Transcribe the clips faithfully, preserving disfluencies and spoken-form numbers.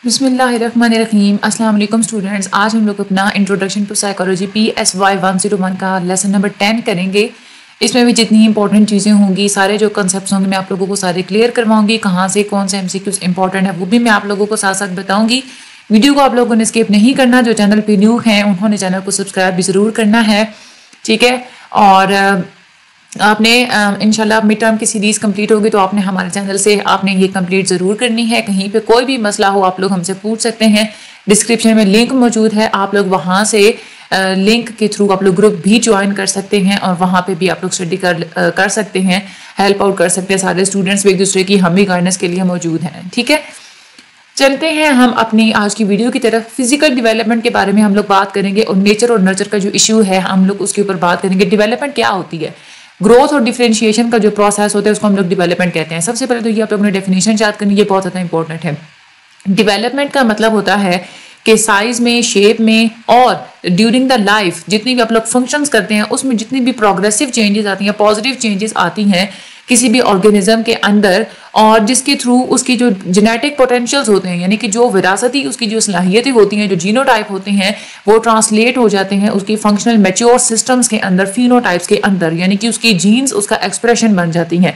बिस्मिल्लाहिर्रहमानिर्रहीम। अस्सलाम वालेकुम स्टूडेंट्स। आज हम लोग अपना introduction to psychology P S Y one zero one का लेसन नंबर टेन करेंगे। इसमें भी जितनी इंपॉर्टेंट चीज़ें होंगी, सारे जो कंसेप्ट होंगे मैं आप लोगों को सारे क्लियर करवाऊंगी। कहाँ से कौन से एमसीक्यूज इंपॉर्टेंट है वो भी मैं आप लोगों को साथ साथ बताऊंगी। वीडियो को आप लोगों ने स्किप नहीं करना। जो चैनल पे न्यू हैं उन्होंने चैनल को सब्सक्राइब भी ज़रूर करना है, ठीक है। और आपने इंशाल्लाह मिड टर्म की सीरीज़ कंप्लीट होगी तो आपने हमारे चैनल से आपने ये कंप्लीट ज़रूर करनी है। कहीं पे कोई भी मसला हो आप लोग हमसे पूछ सकते हैं। डिस्क्रिप्शन में लिंक मौजूद है, आप लोग वहाँ से लिंक के थ्रू आप लोग ग्रुप भी ज्वाइन कर सकते हैं और वहाँ पे भी आप लोग स्टडी कर कर सकते हैं, हेल्प आउट कर सकते हैं। सारे स्टूडेंट्स एक दूसरे की हम भी गाइडेंस के लिए मौजूद हैं, ठीक है। चलते हैं हम अपनी आज की वीडियो की तरफ। फिजिकल डेवलपमेंट के बारे में हम लोग बात करेंगे और नेचर और नर्चर का जो इशू है हम लोग उसके ऊपर बात करेंगे। डेवलपमेंट क्या होती है, ग्रोथ और डिफरेंशिएशन का जो प्रोसेस होता है उसको हम लोग डेवलपमेंट कहते हैं। सबसे पहले तो ये आप लोगों ने डेफिनेशन याद करनी, ये बहुत ज़्यादा इंपॉर्टेंट है। डेवलपमेंट का मतलब होता है कि साइज में, शेप में और ड्यूरिंग द लाइफ जितनी भी आप लोग फंक्शंस करते हैं उसमें जितनी भी प्रोग्रेसिव चेंजेस आती हैं, पॉजिटिव चेंजेस आती हैं किसी भी ऑर्गेनिज्म के अंदर, और जिसके थ्रू उसकी जो जेनेटिक पोटेंशियल्स होते हैं यानी कि जो विरासती उसकी जो सलाहियतें होती हैं, जो जीनोटाइप होते हैं वो ट्रांसलेट हो जाते हैं उसकी फंक्शनल मैच्योर सिस्टम्स के अंदर, फिनोटाइप्स के अंदर, यानी कि उसकी जीन्स उसका एक्सप्रेशन बन जाती हैं।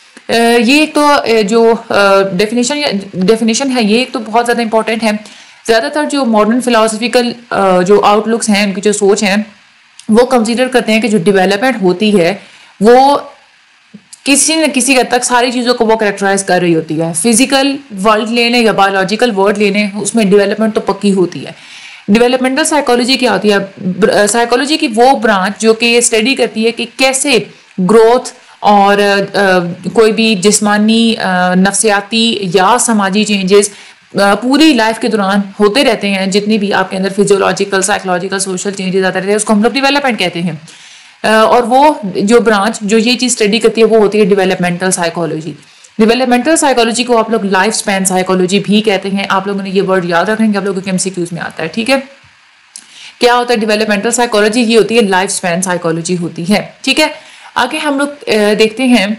ये एक तो जो डेफिनेशन डेफिनेशन है ये एक तो बहुत ज़्यादा इंपॉर्टेंट है। ज़्यादातर जो मॉडर्न फिलोसफिकल जो आउटलुक्स हैं, उनकी जो सोच है वो कंसीडर करते हैं कि जो डेवलपमेंट होती है वो किसी न किसी हद तक सारी चीज़ों को वो करेक्टराइज कर रही होती है। फिजिकल वर्ल्ड ले लें या बायोलॉजिकल वर्ल्ड ले लें, उसमें डेवलपमेंट तो पक्की होती है। डेवलपमेंटल साइकोलॉजी क्या होती है? साइकोलॉजी की वो ब्रांच जो कि ये स्टडी करती है कि कैसे ग्रोथ और आ, कोई भी जिस्मानी, नफ्सियाती या समाजी चेंजेस पूरी लाइफ के दौरान होते रहते हैं। जितनी भी आपके अंदर फिजियोलॉजिकल, साइकोलॉजिकल, सोशल चेंजेस आते रहते हैं उसको हम लोग डेवलपमेंट कहते हैं। और वो जो ब्रांच जो ये चीज़ स्टडी करती है वो होती है डेवलपमेंटल साइकोलॉजी। डेवलपमेंटल साइकोलॉजी को आप लोग लाइफ स्पैन साइकोलॉजी भी कहते हैं। आप लोगों ने ये वर्ड याद रखेंगे, आप लोगों के एमसीक्यूज में आता है, ठीक है। क्या होता है डेवलपमेंटल साइकोलॉजी? ये होती है लाइफ स्पैन साइकोलॉजी होती है, ठीक है। आगे हम लोग देखते हैं,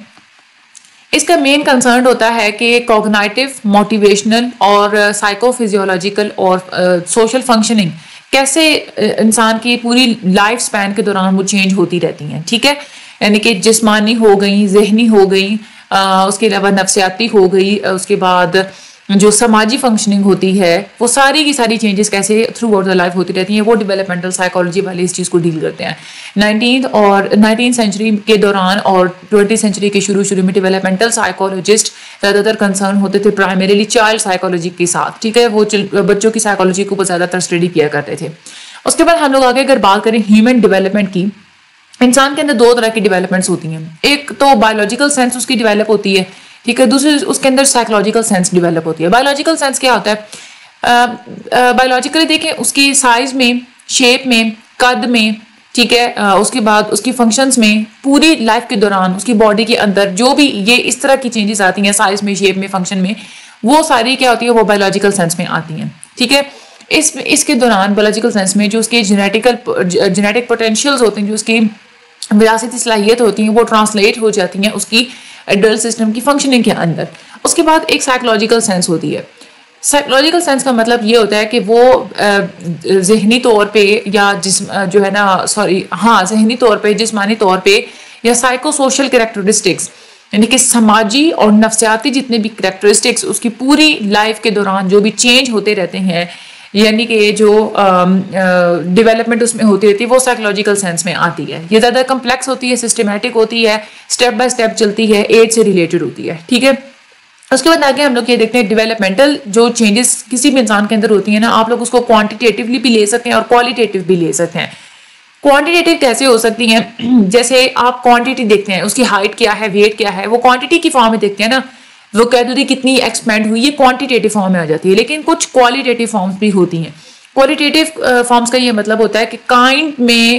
इसका मेन कंसर्न होता है कि कॉग्निटिव, मोटिवेशनल और साइकोफिजियोलॉजिकल और सोशल फंक्शनिंग कैसे इंसान की पूरी लाइफ स्पैन के दौरान वो चेंज होती रहती हैं, ठीक है। यानी कि जिस्मानी हो गई, जहनी हो गई, उसके अलावा नफ्सियाती हो गई, उसके बाद जो समाजी फंक्शनिंग होती है वो सारी की सारी चेंजेस कैसे थ्रू आउट द लाइफ होती रहती हैं, वो डेवलपमेंटल साइकोलॉजी वाले इस चीज़ को डील करते हैं। नाइनटीन और नाइनटीन सेंचुरी के दौरान और ट्वेंटी सेंचुरी के शुरू शुरू में डेवलपमेंटल साइकोलॉजिस्ट ज़्यादातर कंसर्न होते थे प्राइमरीली चाइल्ड साइकोलॉजी के साथ, ठीक है। वो बच्चों की साइकोलॉजी को ज़्यादातर स्टडी किया करते थे। उसके बाद हम लोग आगे अगर बात करें ह्यूमन डेवलपमेंट की, इंसान के अंदर दो तरह की डेवलपमेंट्स होती हैं। एक तो बायोलॉजिकल सेंस उसकी डेवलप होती है, ठीक है। दूसरी उसके अंदर साइकोलॉजिकल सेंस डेवलप होती है। बायोलॉजिकल सेंस क्या होता है? बायोलॉजिकली देखें उसकी साइज में, शेप में, कद में, ठीक है। uh, उसके बाद उसकी फंक्शंस में, पूरी लाइफ के दौरान उसकी बॉडी के अंदर जो भी ये इस तरह की चेंजेस आती हैं साइज में, शेप में, फंक्शन में, वो सारी क्या होती है? वो बायोलॉजिकल सेंस में आती हैं, ठीक है। इस इसके दौरान बायोलॉजिकल सेंस में जो उसके जेनेटिकल जेनेटिक पोटेंशियल्स होते हैं, जो उसकी विरासती सलाहियत होती हैं वो ट्रांसलेट हो जाती हैं उसकी एडल्ट सिस्टम की फंक्शनिंग के अंदर। उसके बाद एक साइकोलॉजिकल सेंस होती है। साइकोलॉजिकल सेंस का मतलब ये होता है कि वो जहनी तौर पे या जिस जो है ना सॉरी हाँ जहनी तौर पे, जिस्मानी तौर पे या साइको सोशल कैरेक्टरिस्टिक्स यानी कि समाजी और नफ्सियाती जितने भी कैरेक्टरिस्टिक्स उसकी पूरी लाइफ के दौरान जो भी चेंज होते रहते हैं, यानी कि जो डेवलपमेंट उसमें होती रहती है वो साइकोलॉजिकल सेंस में आती है। ये ज़्यादा कम्प्लेक्स होती है, सिस्टमेटिक होती है, स्टेप बाय स्टेप चलती है, एज से रिलेटेड होती है, ठीक है। उसके बाद आगे हम लोग ये देखते हैं डेवलपमेंटल जो चेंजेस किसी भी इंसान के अंदर होती है ना, आप लोग उसको क्वांटिटेटिवली भी ले सकते हैं और क्वालिटेटिव भी ले सकते हैं। क्वांटिटेटिव कैसे हो सकती हैं? जैसे आप क्वांटिटी देखते हैं, उसकी हाइट क्या है, वेट क्या है, वो क्वांटिटी की फॉर्म में देखते हैं ना, वोकैबुलरी कितनी एक्सपेंड हुई, ये क्वांटिटेटिव फॉर्म में आ जाती है। लेकिन कुछ क्वालिटेटिव फॉर्म्स भी होती हैं। क्वालिटेटिव फॉर्म्स का ये मतलब होता है कि काइंड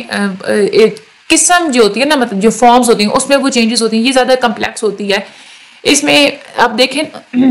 में किस्म जो होती है ना, मतलब जो फॉर्म्स होती हैं उसमें वो चेंजेस होती हैं, ये ज़्यादा कम्प्लेक्स होती है। इसमें आप देखें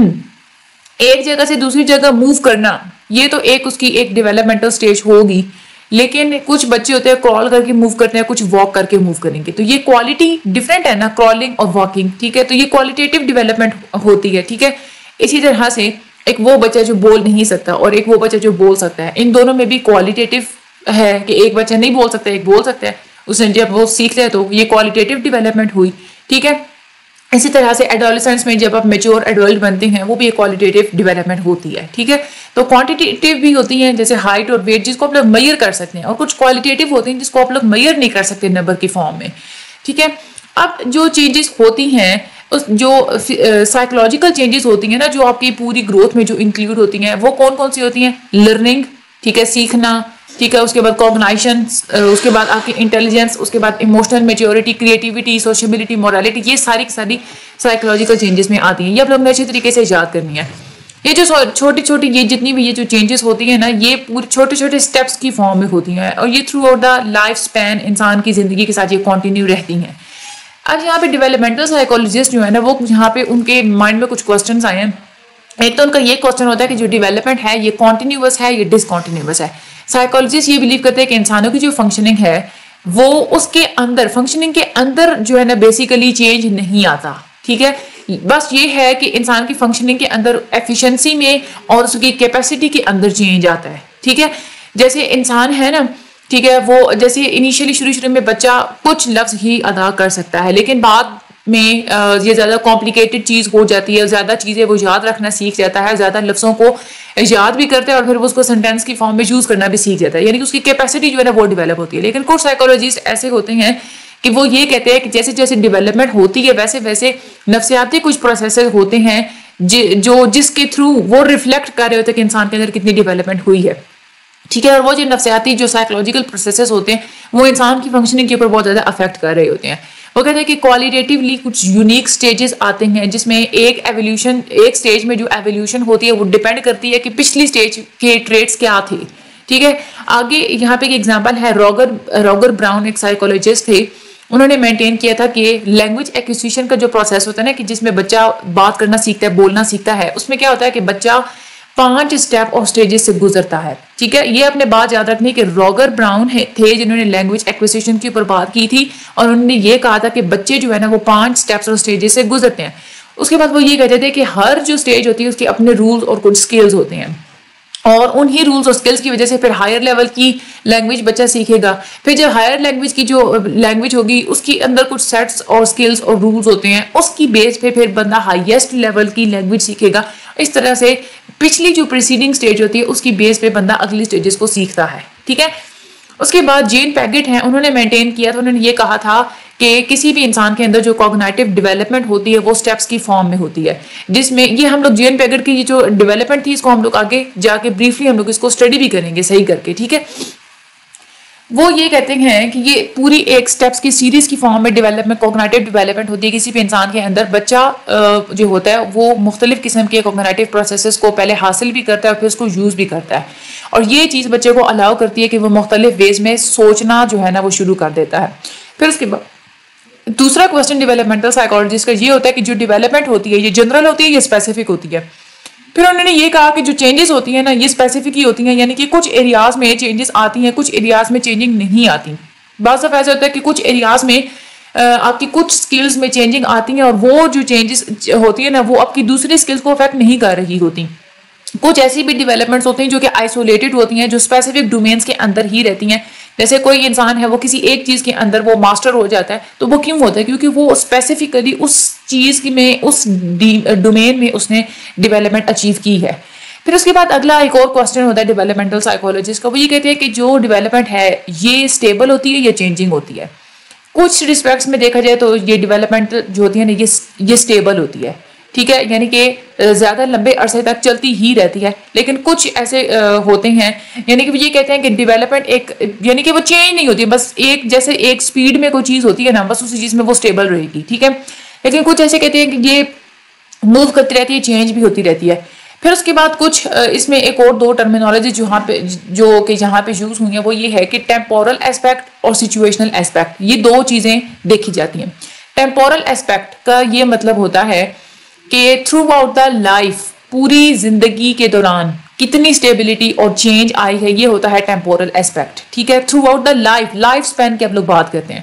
एक जगह से दूसरी जगह मूव करना, ये तो एक उसकी एक डेवलपमेंटल स्टेज होगी। लेकिन कुछ बच्चे होते हैं क्रॉल करके मूव करते हैं, कुछ वॉक करके मूव करेंगे, तो ये क्वालिटी डिफरेंट है ना, क्रॉलिंग और वॉकिंग, ठीक है। तो ये क्वालिटेटिव डेवलपमेंट होती है, ठीक है। इसी तरह से एक वो बच्चा जो बोल नहीं सकता और एक वो बच्चा जो बोल सकता है, इन दोनों में भी क्वालिटेटिव है कि एक बच्चा नहीं बोल सकता, एक बोल सकता है, उसने जब वो सीख लिया तो ये क्वालिटेटिव डेवलपमेंट हुई, ठीक है। इसी तरह से एडोलेसेंस में जब आप मेच्योर एडल्ट बनते हैं वो भी एक क्वालिटेटिव डेवलपमेंट होती है, ठीक है। तो क्वांटिटेटिव भी होती हैं जैसे हाइट और वेट जिसको आप लोग मेजर कर सकते हैं, और कुछ क्वालिटेटिव होती हैं जिसको आप लोग मेजर नहीं कर सकते नंबर की फॉर्म में, ठीक है। अब जो चेंजेस होती हैं उस जो साइकोलॉजिकल चेंजेस होती हैं ना जो आपकी पूरी ग्रोथ में जो इंक्लूड होती हैं वो कौन कौन सी होती हैं? लर्निंग, ठीक है, सीखना, ठीक है, उसके बाद कॉग्नाइशन, उसके बाद आपकी इंटेलिजेंस, उसके बाद emotional maturity, creativity, sociability, morality, ये सारी की सारी साइकोलॉजिकल चेंजेस में आती हैं। ये आप लोग ने अच्छी तरीके से याद करनी है। ये जो छोटी छोटी ये जितनी भी ये जो चेंजेस होती हैं ना ये पूरे छोटे छोटे स्टेप्स की फॉर्म में होती हैं और ये throughout the life span इंसान की जिंदगी के साथ ये कंटिन्यू रहती हैं। अब यहाँ पे डेवलपमेंटल साइकोलॉजिस्ट जो है ना वो यहाँ पे उनके माइंड में कुछ क्वेश्चंस आए हैं। एक तो उनका ये क्वेश्चन होता है कि जो डेवलपमेंट है ये कॉन्टिन्यूअस है, ये डिसकॉन्टिन्यूअस है। साइकोलॉजिस्ट ये बिलीव करते हैं कि इंसानों की जो फंक्शनिंग है वो उसके अंदर फंक्शनिंग के अंदर जो है ना बेसिकली चेंज नहीं आता, ठीक है। बस ये है कि इंसान की फंक्शनिंग के अंदर एफिशिएंसी में और उसकी कैपेसिटी के अंदर चेंज आता है, ठीक है। जैसे इंसान है ना, ठीक है, वो जैसे इनिशियली शुरू शुरू में बच्चा कुछ लफ्ज ही अदा कर सकता है लेकिन बाद में ये ज़्यादा कॉम्प्लिकेटेड चीज़ हो जाती है, ज़्यादा चीज़ें वो याद रखना सीख जाता है, ज़्यादा लफ्ज़ों को याद भी करता है और फिर वो उसको सेंटेंस की फॉर्म में यूज़ करना भी सीख जाता है, यानी कि उसकी कैपेसिटी जो है ना वो डेवलप होती है। लेकिन कुछ साइकोलॉजिस्ट ऐसे होते हैं कि वो ये कहते हैं कि जैसे जैसे डेवलपमेंट होती है वैसे वैसे नफ्सियाती कुछ प्रोसेसेस होते हैं जो जिसके थ्रू वो रिफ्लेक्ट कर रहे होते हैं कि इंसान के अंदर कितनी डेवलपमेंट हुई है, ठीक है। और वो जो नफ्सियाती जो साइकोलॉजिकल प्रोसेसेस होते हैं वो इंसान की फंक्शनिंग के ऊपर बहुत ज़्यादा अफेक्ट कर रहे होते हैं। वो कहते हैं कि क्वालिटेटिवली कुछ यूनिक स्टेजेस आते हैं जिसमें एक एवोल्यूशन एक स्टेज में जो एवोल्यूशन होती है वो डिपेंड करती है कि पिछली स्टेज के ट्रेड्स क्या थे, ठीक है। आगे यहाँ पे एक एग्जांपल है, रॉगर रॉगर ब्राउन एक साइकोलॉजिस्ट थे, उन्होंने मेंटेन किया था कि लैंग्वेज एक्विजिशन का जो प्रोसेस होता है ना कि जिसमें बच्चा बात करना सीखता है, बोलना सीखता है, उसमें क्या होता है कि बच्चा पांच स्टेप और स्टेजेस से गुजरता है, ठीक है। ये अपने बात याद रखनी कि रॉगर ब्राउन थे जिन्होंने लैंग्वेज एक्विजिशन के ऊपर बात की थी और उन्होंने ये कहा था कि बच्चे जो है ना वो पांच स्टेप्स और स्टेजेस से गुजरते हैं। उसके बाद वो ये कहते थे कि हर जो स्टेज होती है उसके अपने रूल्स और कुछ स्किल्स होते हैं और उन्हीं रूल्स और स्किल्स की वजह से फिर हायर लेवल की लैंग्वेज बच्चा सीखेगा। फिर जब हायर लैंग्वेज की जो लैंग्वेज होगी उसके अंदर कुछ सेट्स और स्किल्स और रूल्स होते हैं, उसकी बेस पे फिर बंदा हाईएस्ट लेवल की लैंग्वेज सीखेगा। इस तरह से पिछली जो प्रीसीडिंग स्टेज होती है उसकी बेस पे बंदा अगली स्टेजेस को सीखता है, ठीक है। उसके बाद जेन पैगेट हैं, उन्होंने मेंटेन किया था, उन्होंने ये कहा था कि किसी भी इंसान के अंदर जो कॉग्निटिव डेवलपमेंट होती है वो स्टेप्स की फॉर्म में होती है, जिसमें ये हम लोग जेन पैगेट की जो डेवलपमेंट थी इसको हम लोग आगे जाके ब्रीफली हम लोग इसको स्टडी भी करेंगे सही करके, ठीक है। वो ये कहते हैं कि ये पूरी एक स्टेप्स की सीरीज की फॉर्म में डेवलपमेंट कॉग्निटिव डेवलपमेंट होती है। किसी भी इंसान के अंदर बच्चा जो होता है वो मुख्तलिफ किस्म के कॉग्निटिव प्रोसेसेस को पहले हासिल भी करता है और फिर उसको यूज़ भी करता है और ये चीज़ बच्चे को अलाउ करती है कि वो मुख्तलिफ वेज में सोचना जो है ना वो शुरू कर देता है। फिर उसके बाद दूसरा क्वेश्चन डेवलपमेंटल साइकोलॉजिस्ट का ये होता है कि जो डेवलपमेंट होती है ये जनरल होती है, ये स्पेसिफिक होती है। फिर उन्होंने ये कहा कि जो चेंजेस होती हैं ना ये स्पेसिफिक ही होती हैं, यानी कि कुछ एरियाज में चेंजेस आती हैं, कुछ एरियाज में चेंजिंग नहीं आती। बात सब ऐसा होता है कि कुछ एरियाज में आपकी कुछ स्किल्स में चेंजिंग आती हैं और वो जो चेंजेस होती है ना वो आपकी दूसरी स्किल्स को अफेक्ट नहीं कर रही होती। कुछ ऐसी भी डेवलपमेंट्स होती हैं जो कि आइसोलेटेड होती हैं, जो स्पेसिफिक डोमेन्स के अंदर ही रहती हैं। जैसे कोई इंसान है वो किसी एक चीज़ के अंदर वो मास्टर हो जाता है, तो वो क्यों होता है? क्योंकि वो स्पेसिफिकली उस चीज़ की में उस डोमेन में उसने डेवलपमेंट अचीव की है। फिर उसके बाद अगला एक और क्वेश्चन होता है डेवलपमेंटल साइकोलॉजिस्ट का, वो ये कहते हैं कि जो डेवलपमेंट है ये स्टेबल होती है या चेंजिंग होती है। कुछ रिस्पेक्ट्स में देखा जाए तो ये डेवलपमेंट जो होती है ना ये ये स्टेबल होती है, ठीक है, यानी कि ज़्यादा लंबे अरसे तक चलती ही रहती है। लेकिन कुछ ऐसे होते हैं यानी कि वो ये कहते हैं कि डेवलपमेंट एक यानी कि वो चेंज नहीं होती, बस एक जैसे एक स्पीड में कोई चीज़ होती है ना बस उसी चीज़ में वो स्टेबल रहेगी, ठीक है। लेकिन कुछ ऐसे कहते हैं कि ये मूव करती रहती है, चेंज भी होती रहती है। फिर उसके बाद कुछ इसमें एक और दो टर्मिनोलॉजी जहाँ पे जो कि यहाँ पे यूज़ हुई है वो ये है कि टेम्पोरल एस्पेक्ट और सिचुएशनल एस्पेक्ट, ये दो चीज़ें देखी जाती हैं। टेम्पोरल एस्पेक्ट का ये मतलब होता है कि थ्रू आउट द लाइफ, पूरी जिंदगी के दौरान कितनी स्टेबिलिटी और चेंज आई है, ये होता है टेम्पोरल एस्पेक्ट, ठीक है। Throughout the life, life span की आप लोग बात करते हैं।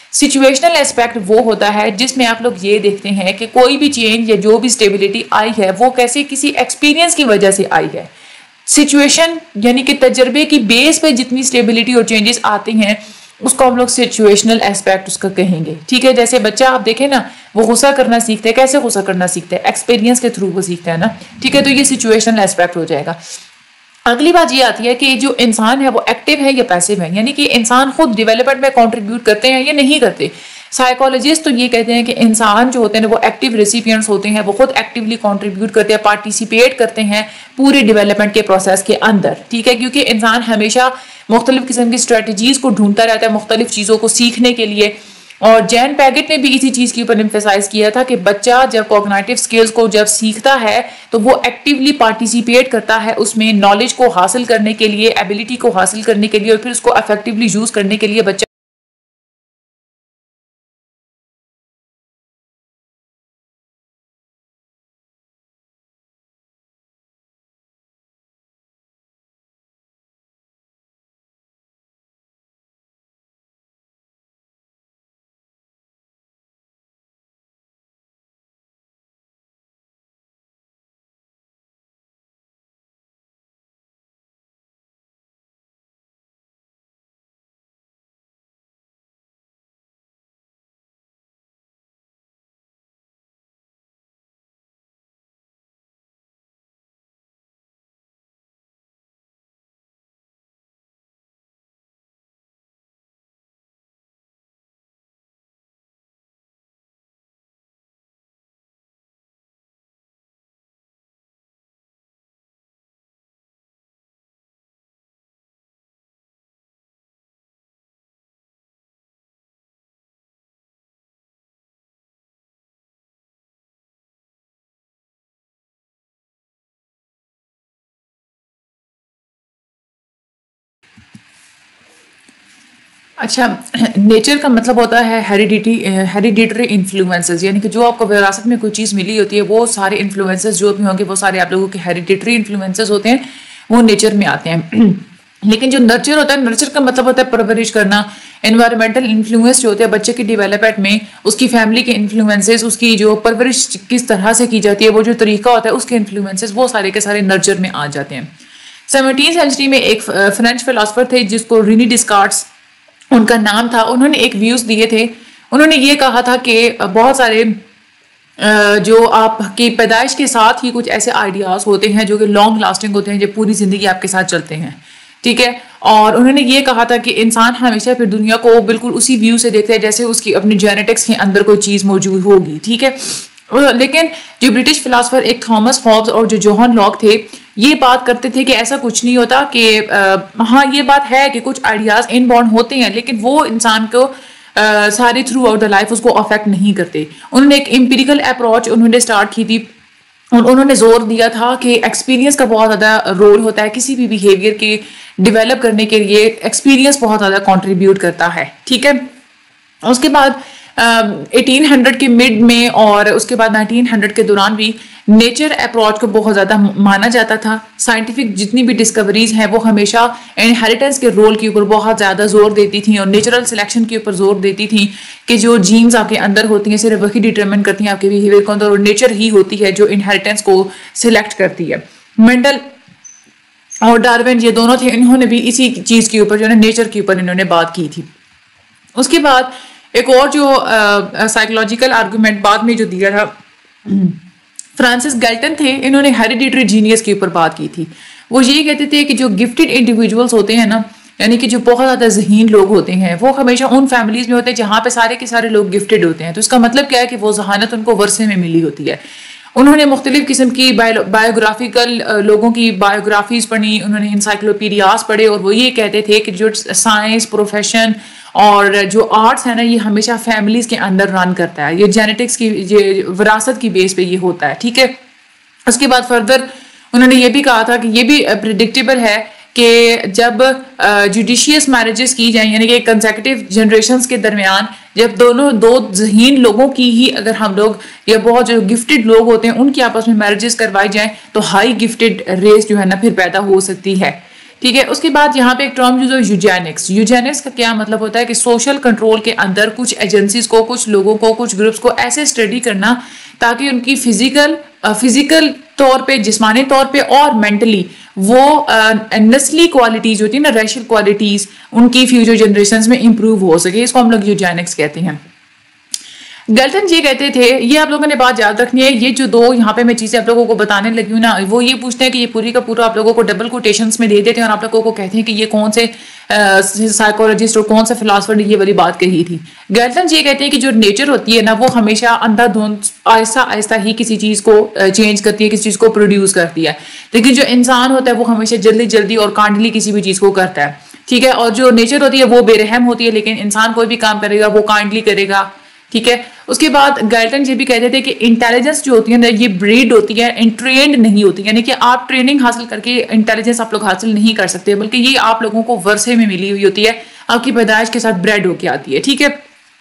सिचुएशनल एस्पेक्ट वो होता है जिसमें आप लोग ये देखते हैं कि कोई भी चेंज या जो भी स्टेबिलिटी आई है वो कैसे किसी एक्सपीरियंस की वजह से आई है। सिचुएशन यानी कि तजर्बे की बेस पे जितनी स्टेबिलिटी और चेंजेस आती हैं उसको हम लोग सिचुएशनल एस्पेक्ट उसका कहेंगे। ठीक है, जैसे बच्चा आप देखें ना, वो गुस्सा करना सीखता है, कैसे गुस्सा करना सीखता है, एक्सपीरियंस के थ्रू वो सीखता है ना। ठीक है, तो ये सिचुएशनल एस्पेक्ट हो जाएगा। अगली बात ये आती है कि जो इंसान है वो एक्टिव है या पैसिव है, यानी कि इंसान खुद डेवलपमेंट में कंट्रीब्यूट करते हैं या नहीं करते। साइकोलॉजिस्ट तो ये कहते हैं कि इंसान जो होते हैं वो एक्टिव रेसिपिएंट्स होते हैं, वो खुद एक्टिवली कंट्रीब्यूट करते हैं, पार्टिसिपेट करते हैं पूरे डेवलपमेंट के प्रोसेस के अंदर। ठीक है, क्योंकि इंसान हमेशा मुख्तलिफ किस्म की स्ट्रेटजीज को ढूंढता रहता है मुख्तलिफ चीज़ों को सीखने के लिए। और जैन पैगेट ने भी इसी चीज़ के ऊपर एम्फेसाइज किया था कि बच्चा जब कॉग्निटिव स्किल्स को जब सीखता है तो वो एक्टिवली पार्टिसिपेट करता है उसमें, नॉलेज को हासिल करने के लिए, एबिलिटी को हासिल करने के लिए और फिर उसको इफेक्टिवली यूज़ करने के लिए बच्चा अच्छा, नेचर का मतलब होता है हेरिडिटी हेरिडिटरी इन्फ्लुएंसेस, यानी कि जो आपको विरासत में कोई चीज़ मिली होती है वो सारे इन्फ्लुएंसेस जो भी होंगे वो सारे आप लोगों के हेरिडिटरी इन्फ्लुएंसेस होते हैं, वो नेचर में आते हैं। लेकिन जो नर्चर होता है, नर्चर का मतलब होता है परवरिश करना। एनवायरमेंटल इन्फ्लुएंस जो होते हैं बच्चे की डेवलपमेंट में, उसकी फैमिली के इन्फ्लुएंसेस, उसकी जो परवरिश किस तरह से की जाती है, वो जो तरीका होता है उसके इन्फ्लुएंसेस, वो सारे के सारे नर्चर में आ जाते हैं। सेवनटीन सेंचुरी में एक फ्रेंच फिलासफर थे जिसको रेनी डिस्कार्ड्स उनका नाम था। उन्होंने एक व्यूज दिए थे। उन्होंने ये कहा था कि बहुत सारे जो आपकी पैदाइश के साथ ही कुछ ऐसे आइडियाज होते हैं जो कि लॉन्ग लास्टिंग होते हैं, जो पूरी जिंदगी आपके साथ चलते हैं। ठीक है, और उन्होंने ये कहा था कि इंसान हमेशा फिर दुनिया को बिल्कुल उसी व्यू से देखता है जैसे उसकी अपनी जेनेटिक्स के अंदर कोई चीज़ मौजूद होगी। ठीक है, लेकिन जो ब्रिटिश फिलासफर एक थॉमस हॉब्स और जो जोहन लॉक थे, ये बात करते थे कि ऐसा कुछ नहीं होता, कि हाँ ये बात है कि कुछ आइडियाज इनबॉर्न होते हैं लेकिन वो इंसान को आ, सारे थ्रू आउट द लाइफ उसको अफेक्ट नहीं करते। उन्होंने एक एम्पिरिकल अप्रोच उन्होंने स्टार्ट की थी और उन्होंने जोर दिया था कि एक्सपीरियंस का बहुत ज़्यादा रोल होता है किसी भी बिहेवियर के डेवलप करने के लिए। एक्सपीरियंस बहुत ज़्यादा कंट्रीब्यूट करता है। ठीक है, उसके बाद एटीन हंड्रेड के मिड में और उसके बाद नाइनटीन हंड्रेड के दौरान भी नेचर अप्रोच को बहुत ज़्यादा माना जाता था। साइंटिफिक जितनी भी डिस्कवरीज हैं वो हमेशा इनहेरिटेंस के रोल के ऊपर बहुत ज़्यादा जोर देती थी और नेचुरल सिलेक्शन के ऊपर जोर देती थी कि जो जीन्स आपके अंदर होती हैं सिर्फ वही डिटरमिन करती हैं आपके बिहेवियर को, और नेचर ही होती है जो इनहेरिटेंस को सिलेक्ट करती है। मेंडल और डार्विन ये दोनों थे, इन्होंने भी इसी चीज़ के ऊपर जो है नेचर के ऊपर इन्होंने बात की थी। उसके बाद एक और जो साइकोलॉजिकल आर्गूमेंट बाद में जो दिया था, फ्रांसिस गैल्टन थे, इन्होंने हेरिडिटरी जीनियस के ऊपर बात की थी। वो ये कहते थे कि जो गिफ्टेड इंडिविजुअल्स होते हैं ना, यानी कि जो बहुत ज़्यादा ज़हीन लोग होते हैं, वो हमेशा उन फैमिलीज़ में होते हैं जहाँ पे सारे के सारे लोग गिफ्टेड होते हैं। तो इसका मतलब क्या है कि वो जहानत उनको वर्से में मिली होती है। उन्होंने मुख्तलिफ किस्म की बायोग्राफिकल लोगों की बायोग्राफीज पढ़ी, उन्होंने इंसाइक्लोपीडियाज पढ़े और वो ये कहते थे कि जो साइंस प्रोफेशन और जो आर्ट्स है ना, ये हमेशा फैमिलीज के अंदर रन करता है। ये जेनेटिक्स की ये विरासत की बेस पे ये होता है। ठीक है, उसके बाद फर्दर उन्होंने ये भी कहा था कि ये भी प्रिडिक्टेबल है कि जब जुडिशियस मैरिजेस की जाए, यानी कि कंसेक्यूटिव जनरेशन्स के दरमियान जब दोनों दो ज़हीन लोगों की ही अगर हम लोग या बहुत जो गिफ्टेड लोग होते हैं उनकी आपस में मैरिजेस करवाई जाए तो हाई गिफ्टेड रेस जो है ना फिर पैदा हो सकती है। ठीक है। उसके बाद यहाँ पे एक टर्म यूज हो यूजेनिक्स। यूजेनिक्स का क्या मतलब होता है कि सोशल कंट्रोल के अंदर कुछ एजेंसीज को, कुछ लोगों को, कुछ ग्रुप्स को ऐसे स्टडी करना ताकि उनकी फिजिकल फिजिकल तौर पे, जिस्मानी तौर पे और मेंटली वो नस्ली क्वालिटीज होती है ना, रेशियल क्वालिटीज उनकी फ्यूचर जनरेशंस में इंप्रूव हो सके। इसको हम लोग यूजेनिक्स कहते हैं। गल्टन ये कहते थे, ये आप लोगों ने बात याद रखनी है, ये जो दो यहाँ पे मैं चीजें आप लोगों को बताने लगी हूँ ना, वो ये पूछते हैं कि ये पूरी का पूरा आप लोगों को डबल कोटेशंस में दे देते हैं और आप लोगों को कहते हैं कि ये कौन से साइकोलॉजिस्ट और कौन सा फिलोसफर ने ये वाली बात कही थी। गल्टन ये कहते हैं कि जो नेचर होती है ना, वो हमेशा अंधाधुंध आहिस्ता आहिस्ता ही किसी चीज को चेंज करती है, किसी चीज को प्रोड्यूस करती है, लेकिन जो इंसान होता है वो हमेशा जल्दी जल्दी और कांडली किसी भी चीज को करता है, ठीक है। और जो नेचर होती है वो बेरहम होती है, लेकिन इंसान कोई भी काम करेगा वो काइंडली करेगा, ठीक है। उसके बाद गल्टन ये भी कहते थे कि इंटेलिजेंस जो होती है ना, ये ब्रीड होती है, ट्रेंड नहीं होती, यानी कि आप ट्रेनिंग हासिल करके इंटेलिजेंस आप लोग हासिल नहीं कर सकते, बल्कि ये आप लोगों को वर्षे में मिली हुई होती है, आपकी पैदाइश के साथ ब्रेड होके आती है, ठीक है।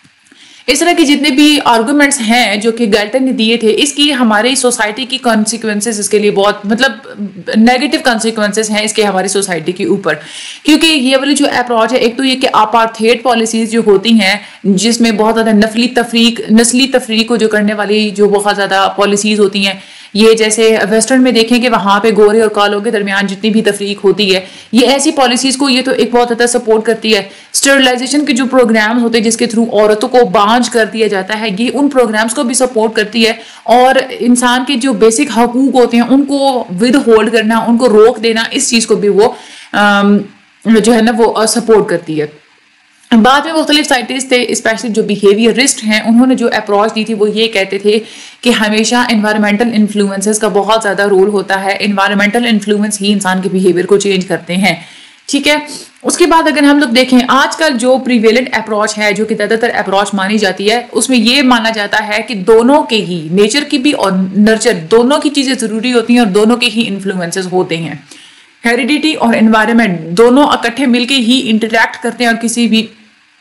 इस तरह के जितने भी आर्गूमेंट्स हैं जो कि गल्टन ने दिए थे, इसकी हमारी सोसाइटी की कॉन्सिक्वेंसेस इसके लिए बहुत मतलब नेगेटिव कॉन्सिक्वेंसेस हैं इसके हमारी सोसाइटी के ऊपर, क्योंकि ये वाली जो अप्रोच है, एक तो ये कि अपार्थेड पॉलिसीज जो होती हैं जिसमें बहुत ज़्यादा नफली तफरीक नस्ली तफरीक को जो करने वाली जो बहुत ज़्यादा पॉलिसीज होती हैं, ये जैसे वेस्टर्न में देखें कि वहाँ पे गोरे और कालों के दरमियान जितनी भी तफरीक होती है, ये ऐसी पॉलिसीज को ये तो एक बहुत ज़्यादा सपोर्ट करती है। स्टरलाइजेशन के जो प्रोग्राम होते हैं जिसके थ्रू औरतों को बांझ कर दिया जाता है, ये उन प्रोग्राम्स को भी सपोर्ट करती है। और इंसान के जो बेसिक हकूक होते हैं उनको विद होल्ड करना, उनको रोक देना, इस चीज़ को भी वो आम, जो है ना वो सपोर्ट करती है। बाद में मुख्तलिफ साइंटिस्ट थे, स्पेशली जो बिहेवियरिस्ट हैं, उन्होंने जो अप्रोच दी थी वो ये कहते थे कि हमेशा इन्वायरमेंटल इन्फ्लुएंसेस का बहुत ज़्यादा रोल होता है, इन्वायरमेंटल इन्फ्लुएंस ही इंसान के बिहेवियर को चेंज करते हैं, ठीक है। उसके बाद अगर हम लोग देखें आजकल जो प्रीवेलेंट अप्रोच है, जो कि ज़्यादातर अप्रोच मानी जाती है, उसमें ये माना जाता है कि दोनों के ही, नेचर की भी और नर्चर दोनों की चीज़ें ज़रूरी होती हैं और दोनों के ही इन्फ्लुएंसेस होते हैं। हेरिडिटी और एनवायरनमेंट दोनों इकट्ठे मिलके ही इंटरैक्ट करते हैं और किसी भी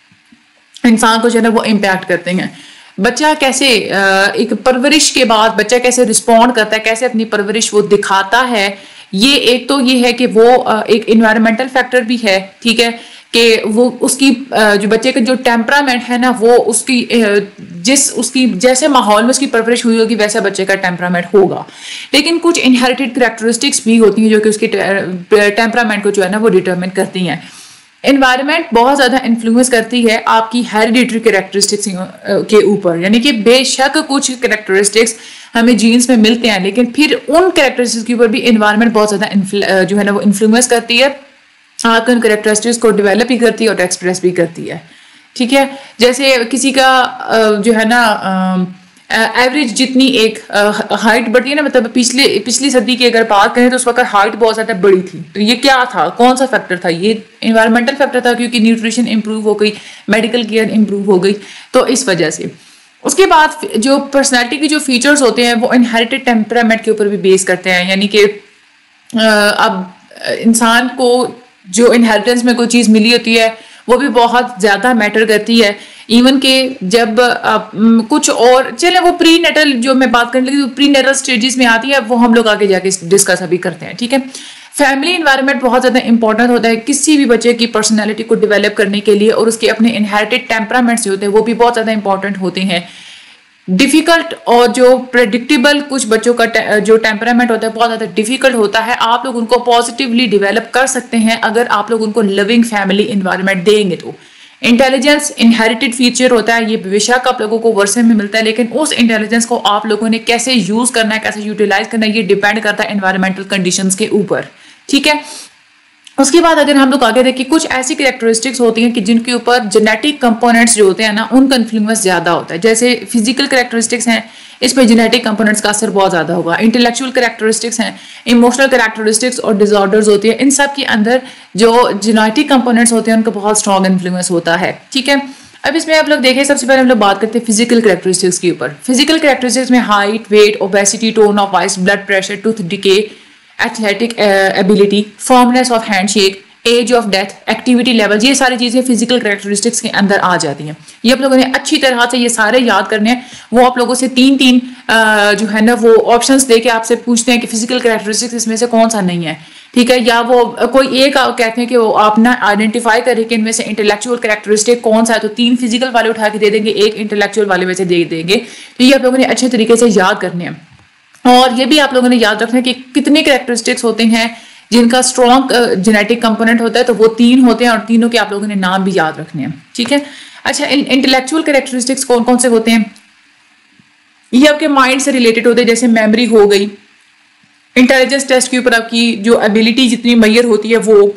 इंसान को जो है ना वो इम्पैक्ट करते हैं। बच्चा कैसे एक परवरिश के बाद बच्चा कैसे रिस्पॉन्ड करता है, कैसे अपनी परवरिश वो दिखाता है, ये एक तो ये है कि वो एक इन्वायरमेंटल फैक्टर भी है, ठीक है, कि वो उसकी जो बच्चे का जो टेम्परामेंट है ना, वो उसकी जिस उसकी जैसे माहौल में उसकी परवरिश हुई होगी वैसा बच्चे का टेम्परामेंट होगा। लेकिन कुछ इनहेरिटेड कैरेक्टरिस्टिक्स भी होती हैं जो कि उसके टेम्परामेंट को जो है ना वो डिटरमिन करती हैं। एनवायरनमेंट बहुत ज़्यादा इन्फ्लुएंस करती है आपकी हेरिडिटरी कैरेक्टरिस्टिक्स के ऊपर, यानी कि बेशक कुछ कैरेक्टरिस्टिक्स हमें जीन्स में मिलते हैं, लेकिन फिर उन कैरेक्टरिस्टिक्स के ऊपर भी एनवायरनमेंट बहुत ज़्यादा जो है ना वो इन्फ्लुएंस करती है, आपके उन कैरेक्टरिस्टिक्स को डेवलप भी करती है और एक्सप्रेस भी करती है, ठीक है। जैसे किसी का जो है ना एवरेज जितनी एक हाइट बढ़ती है ना, मतलब पिछले पिछली सदी की अगर बात करें तो उस वक्त हाइट बहुत ज़्यादा बड़ी थी, तो ये क्या था, कौन सा फैक्टर था, ये इन्वायरमेंटल फैक्टर था, क्योंकि न्यूट्रिशन इंप्रूव हो गई, मेडिकल केयर इंप्रूव हो गई, तो इस वजह से। उसके बाद जो पर्सनैलिटी के जो फीचर्स होते हैं वो इनहेरिटेड टेम्परामेंट के ऊपर भी बेस करते हैं, यानी कि अब इंसान को जो इनहेरिटेंस में कोई चीज़ मिली होती है वो भी बहुत ज़्यादा मैटर करती है। इवन के जब आ, कुछ और चले वो प्री नेटल जो मैं बात करने लगी, तो प्री नेटल स्टेजेस में आती है, वो हम लोग आगे जाके डिस्कस अभी करते हैं, ठीक है। फैमिली इन्वायरमेंट बहुत ज़्यादा इंपॉर्टेंट होता है किसी भी बच्चे की पर्सनैलिटी को डेवलप करने के लिए, और उसके अपने इनहेरिटेड टेम्परामेंट्स जो होते हैं वो भी बहुत ज़्यादा इंपॉर्टेंट होते हैं। डिफ़िकल्ट और जो प्रेडिक्टेबल कुछ बच्चों का जो टेम्परामेंट होता है बहुत ज़्यादा डिफ़िकल्ट होता है, आप लोग उनको पॉजिटिवली डेवलप कर सकते हैं अगर आप लोग उनको लिविंग फैमिली इन्वायरमेंट देंगे तो। इंटेलिजेंस इनहेरिटेड फीचर होता है, ये बेशक आप लोगों को वर्षे में मिलता है, लेकिन उस इंटेलिजेंस को आप लोगों ने कैसे यूज़ करना है, कैसे यूटिलाइज करना है, ये डिपेंड करता है एनवायरमेंटल कंडीशंस के ऊपर, ठीक है। उसके बाद अगर हम लोग आगे देखें, कुछ ऐसी कैरेक्टरिस्टिक्स होती हैं कि जिनके ऊपर जेनेटिक कंपोनेंट्स जो होते हैं ना उनका इन्फ्लुएंस ज़्यादा होता है। जैसे फिजिकल कैरेक्टरिस्टिक्स हैं, इस पर जेनेटिक कंपोनेंट्स का असर बहुत ज़्यादा होगा। इंटेलेक्चुअल कैरेक्टरिस्टिक्स हैं, इमोशनल कैरेक्टरिस्टिक्स और डिसऑर्डर्स होती है, इन सब के अंदर जो जेनेटिक कंपोनेंट्स होते हैं उनका बहुत स्ट्रॉन्ग इन्फ्लुएंस होता है, ठीक है। अब इसमें आप लोग देखें, सबसे पहले हम लोग बात करते हैं फिजिकल कैरेक्टरिस्टिक्स के ऊपर। फिजिकल कैरेक्टरिस्टिक्स में height, weight, obesity, tone of eyes, blood pressure, tooth decay, athletic ability, firmness of handshake, age of death, activity level, ये सारी चीजें फिजिकल कैरेक्टरिस्टिक्स के अंदर आ जाती हैं। ये आप लोगों ने अच्छी तरह से ये सारे याद करने हैं। वो आप लोगों से तीन तीन जो है ना वो ऑप्शंस दे के आपसे पूछते हैं कि फिजिकल कैरेक्टरिस्टिक्स इसमें से कौन सा नहीं है, ठीक है, या वो कोई एक कहते हैं कि वो आप ना आइडेंटिफाई करें कि इनमें से इंटेलेक्चुअल कैरेक्टरिस्टिक कौन सा है, तो तीन फिजिकल वाले उठा के दे देंगे, एक इंटेलेक्चुअल वाले में से दे देंगे। तो ये आप लोगों ने अच्छे तरीके से याद करने हैं। और ये भी आप लोगों ने याद रखना है कि कितने कैरेक्टरिस्टिक्स होते हैं जिनका स्ट्रॉन्ग जेनेटिक कंपोनेंट होता है, तो वो तीन होते हैं और तीनों के आप लोगों ने नाम भी याद रखने हैं, ठीक है। अच्छा, इंटेलेक्चुअल कैरेक्टरिस्टिक्स कौन कौन से होते हैं? ये आपके माइंड से रिलेटेड होते हैं, जैसे मेमोरी हो गई, इंटेलिजेंस टेस्ट के ऊपर आपकी जो एबिलिटी जितनी मैयर होती है वो,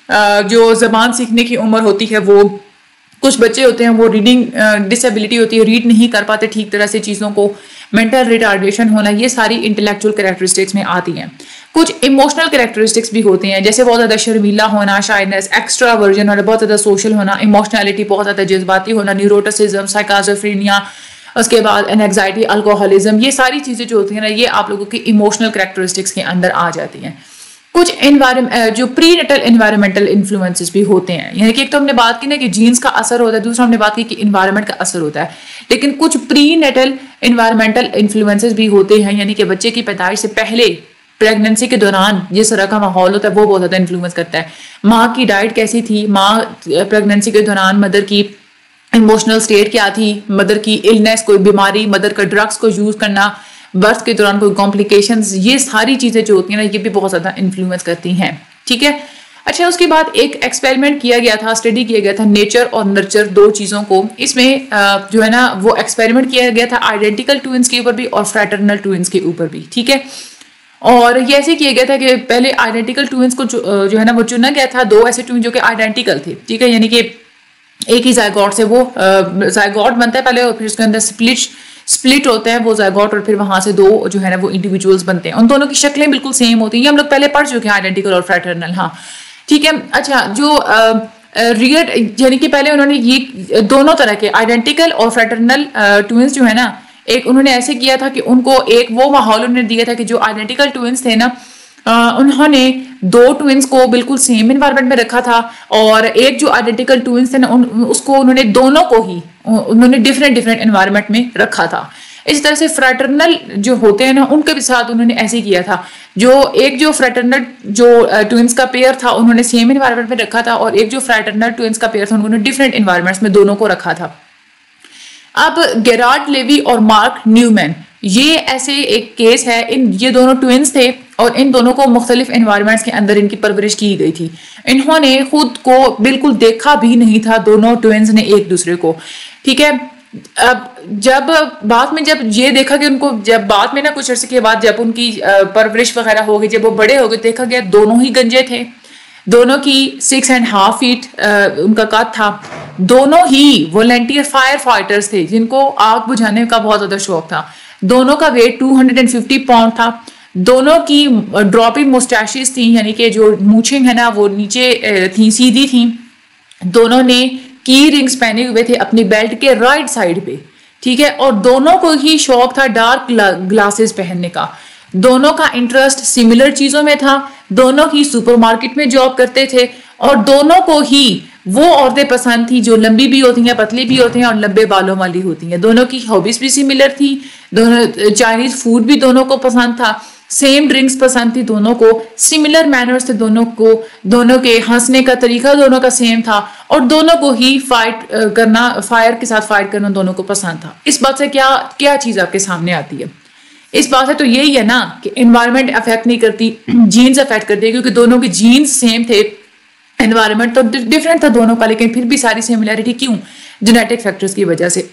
जो जबान सीखने की उम्र होती है वो, कुछ बच्चे होते हैं वो रीडिंग डिसेबिलिटी होती है, रीड नहीं कर पाते ठीक तरह से चीज़ों को, मेंटल रिटार्डेशन होना, ये सारी इंटेलेक्चुअल कैरेक्टरिस्टिक्स में आती हैं। कुछ इमोशनल कैरेक्टरिस्टिक्स भी होते हैं, जैसे बहुत ज़्यादा शर्मीला होना, शाइनेस, एक्स्ट्रा वर्जन होना, बहुत ज़्यादा सोशल होना, इमोशनैलिटी, बहुत ज़्यादा जज्बाती होना, न्यूरोटिसिज्म, साइकोफ्रेनिया, उसके बाद एंजाइटी, अल्कोहलिज्म, ये सारी चीज़ें जो होती हैं ना, ये आप लोगों की इमोशनल कैरेक्टरिस्टिक्स के अंदर आ जाती हैं। कुछ एनवायरमेंट जो प्री नेटल एनवायरमेंटल इन्फ्लुएंसेस भी होते हैं, यानी कि एक तो हमने बात की ना कि जीन्स का असर होता है, दूसरा हमने बात की कि इन्वायरमेंट का असर होता है, लेकिन कुछ प्री नेटल एनवायरमेंटल इन्फ्लुएंसेस भी होते हैं, यानी कि बच्चे की पैदाइश से पहले प्रेगनेंसी के दौरान जिस तरह का माहौल होता है वो बहुत ज़्यादा इन्फ्लुएंस करता है। माँ की डाइट कैसी थी, माँ प्रेगनेंसी के दौरान मदर की इमोशनल स्टेट क्या थी, मदर की इलनेस, कोई बीमारी, मदर का ड्रग्स को यूज़ करना, बर्थ के दौरान कोई कॉम्प्लिकेशंस, ये सारी चीज़ें जो होती हैं ना, ये भी बहुत ज़्यादा इन्फ्लुएंस करती हैं, ठीक है। अच्छा, उसके बाद एक एक्सपेरिमेंट किया गया था, स्टडी किया गया था नेचर और नर्चर, दो चीज़ों को। इसमें जो है ना वो एक्सपेरिमेंट किया गया था आइडेंटिकल ट्विंस के ऊपर भी और फ्रैटर्नल ट्विंस के ऊपर भी, ठीक है। और ये ऐसे किया गया था कि पहले आइडेंटिकल ट्विंस को जो, जो है ना वो चुना गया था, दो ऐसे ट्विंस जो कि आइडेंटिकल थे, ठीक है, यानी कि एक ही जायगोट से वो जायगोट बनता है पहले और फिर उसके अंदर स्प्लिट स्प्लिट होते हैं वो जायगोट, और फिर वहां से दो जो है ना वो इंडिविजुअल्स बनते हैं। उन दोनों की शक्लें बिल्कुल सेम होती हैं, ये हम लोग पहले पढ़ चुके हैं, आइडेंटिकल और फ्रैटर्नल, हाँ, ठीक है। अच्छा, जो रियल यानी कि पहले उन्होंने ये दोनों तरह के आइडेंटिकल और फ्रैटर्नल ट्विंस जो है ना, एक उन्होंने ऐसे किया था कि उनको एक वो माहौल उन्होंने दिया था कि जो आइडेंटिकल ट्विंस थे ना, Uh, उन्होंने दो ट्विंस को बिल्कुल सेम इन्वायरमेंट में रखा था, और एक जो आइडेंटिकल ट्विंस थे ना उन, उसको उन्होंने दोनों को ही उन्होंने डिफरेंट डिफरेंट इन्वायरमेंट में रखा था। इस तरह से फ्रैटर्नल जो होते हैं ना उनके भी साथ उन्होंने ऐसे किया था, जो एक जो फ्रैटर्नल जो ट्विंस का पेयर था उन्होंने सेम इन्वायरमेंट में रखा था, और एक जो फ्रैटर्नल ट्विंस का पेयर था उन्होंने डिफरेंट इन्वायरमेंट्स में दोनों को रखा था। अब गेरार्ड लेवी और मार्क न्यूमैन, ये ऐसे एक केस है, इन ये दोनों ट्विंस थे और इन दोनों को मुख्तलिफ एनवायरनमेंट्स के अंदर इनकी परवरिश की गई थी। इन्होंने खुद को बिल्कुल देखा भी नहीं था दोनों ट्विंस ने एक दूसरे को, ठीक है। अब जब बाद में जब ये देखा कि उनको जब बाद में ना कुछ अर्से के बाद जब उनकी परवरिश वगैरह हो गई, जब वो बड़े हो गए, देखा गया दोनों ही गंजे थे, दोनों की सिक्स एंड हाफ फीट उनका कद था, दोनों ही वॉलंटियर फायर फाइटर्स थे जिनको आग बुझाने का बहुत ज्यादा शौक था, दोनों का वेट दो सौ पचास पाउंड था, दोनों की ड्रॉपिंग मुस्टैशेस थी, यानी कि जो मूछें है ना वो नीचे थी, सीधी थी, दोनों ने की रिंग्स पहने हुए थे अपनी बेल्ट के राइट साइड पे, ठीक है, और दोनों को ही शौक था डार्क ग्लासेस पहनने का, दोनों का इंटरेस्ट सिमिलर चीजों में था, दोनों ही सुपरमार्केट में जॉब करते थे, और दोनों को ही वो औरतें पसंद थी जो लंबी भी होती हैं, पतली भी होती हैं और लंबे बालों वाली होती हैं। दोनों की हॉबीज भी सिमिलर थी, दोनों चाइनीज फूड भी दोनों को पसंद था, सेम ड्रिंक्स पसंद थी दोनों को, सिमिलर मैनर्स थे दोनों को, दोनों के हंसने का तरीका दोनों का सेम था, और दोनों को ही फाइट करना, फायर के साथ फाइट करना दोनों को पसंद था। इस बात से क्या क्या चीज आपके सामने आती है? इस बात से तो यही है ना कि एनवायरनमेंट अफेक्ट नहीं करती, जीन्स अफेक्ट करती है, क्योंकि दोनों के जीन्स सेम थे, एनवायरनमेंट तो डिफरेंट था दोनों का, लेकिन फिर भी सारी सिमिलैरिटी क्यों? जेनेटिक फैक्टर्स की वजह से।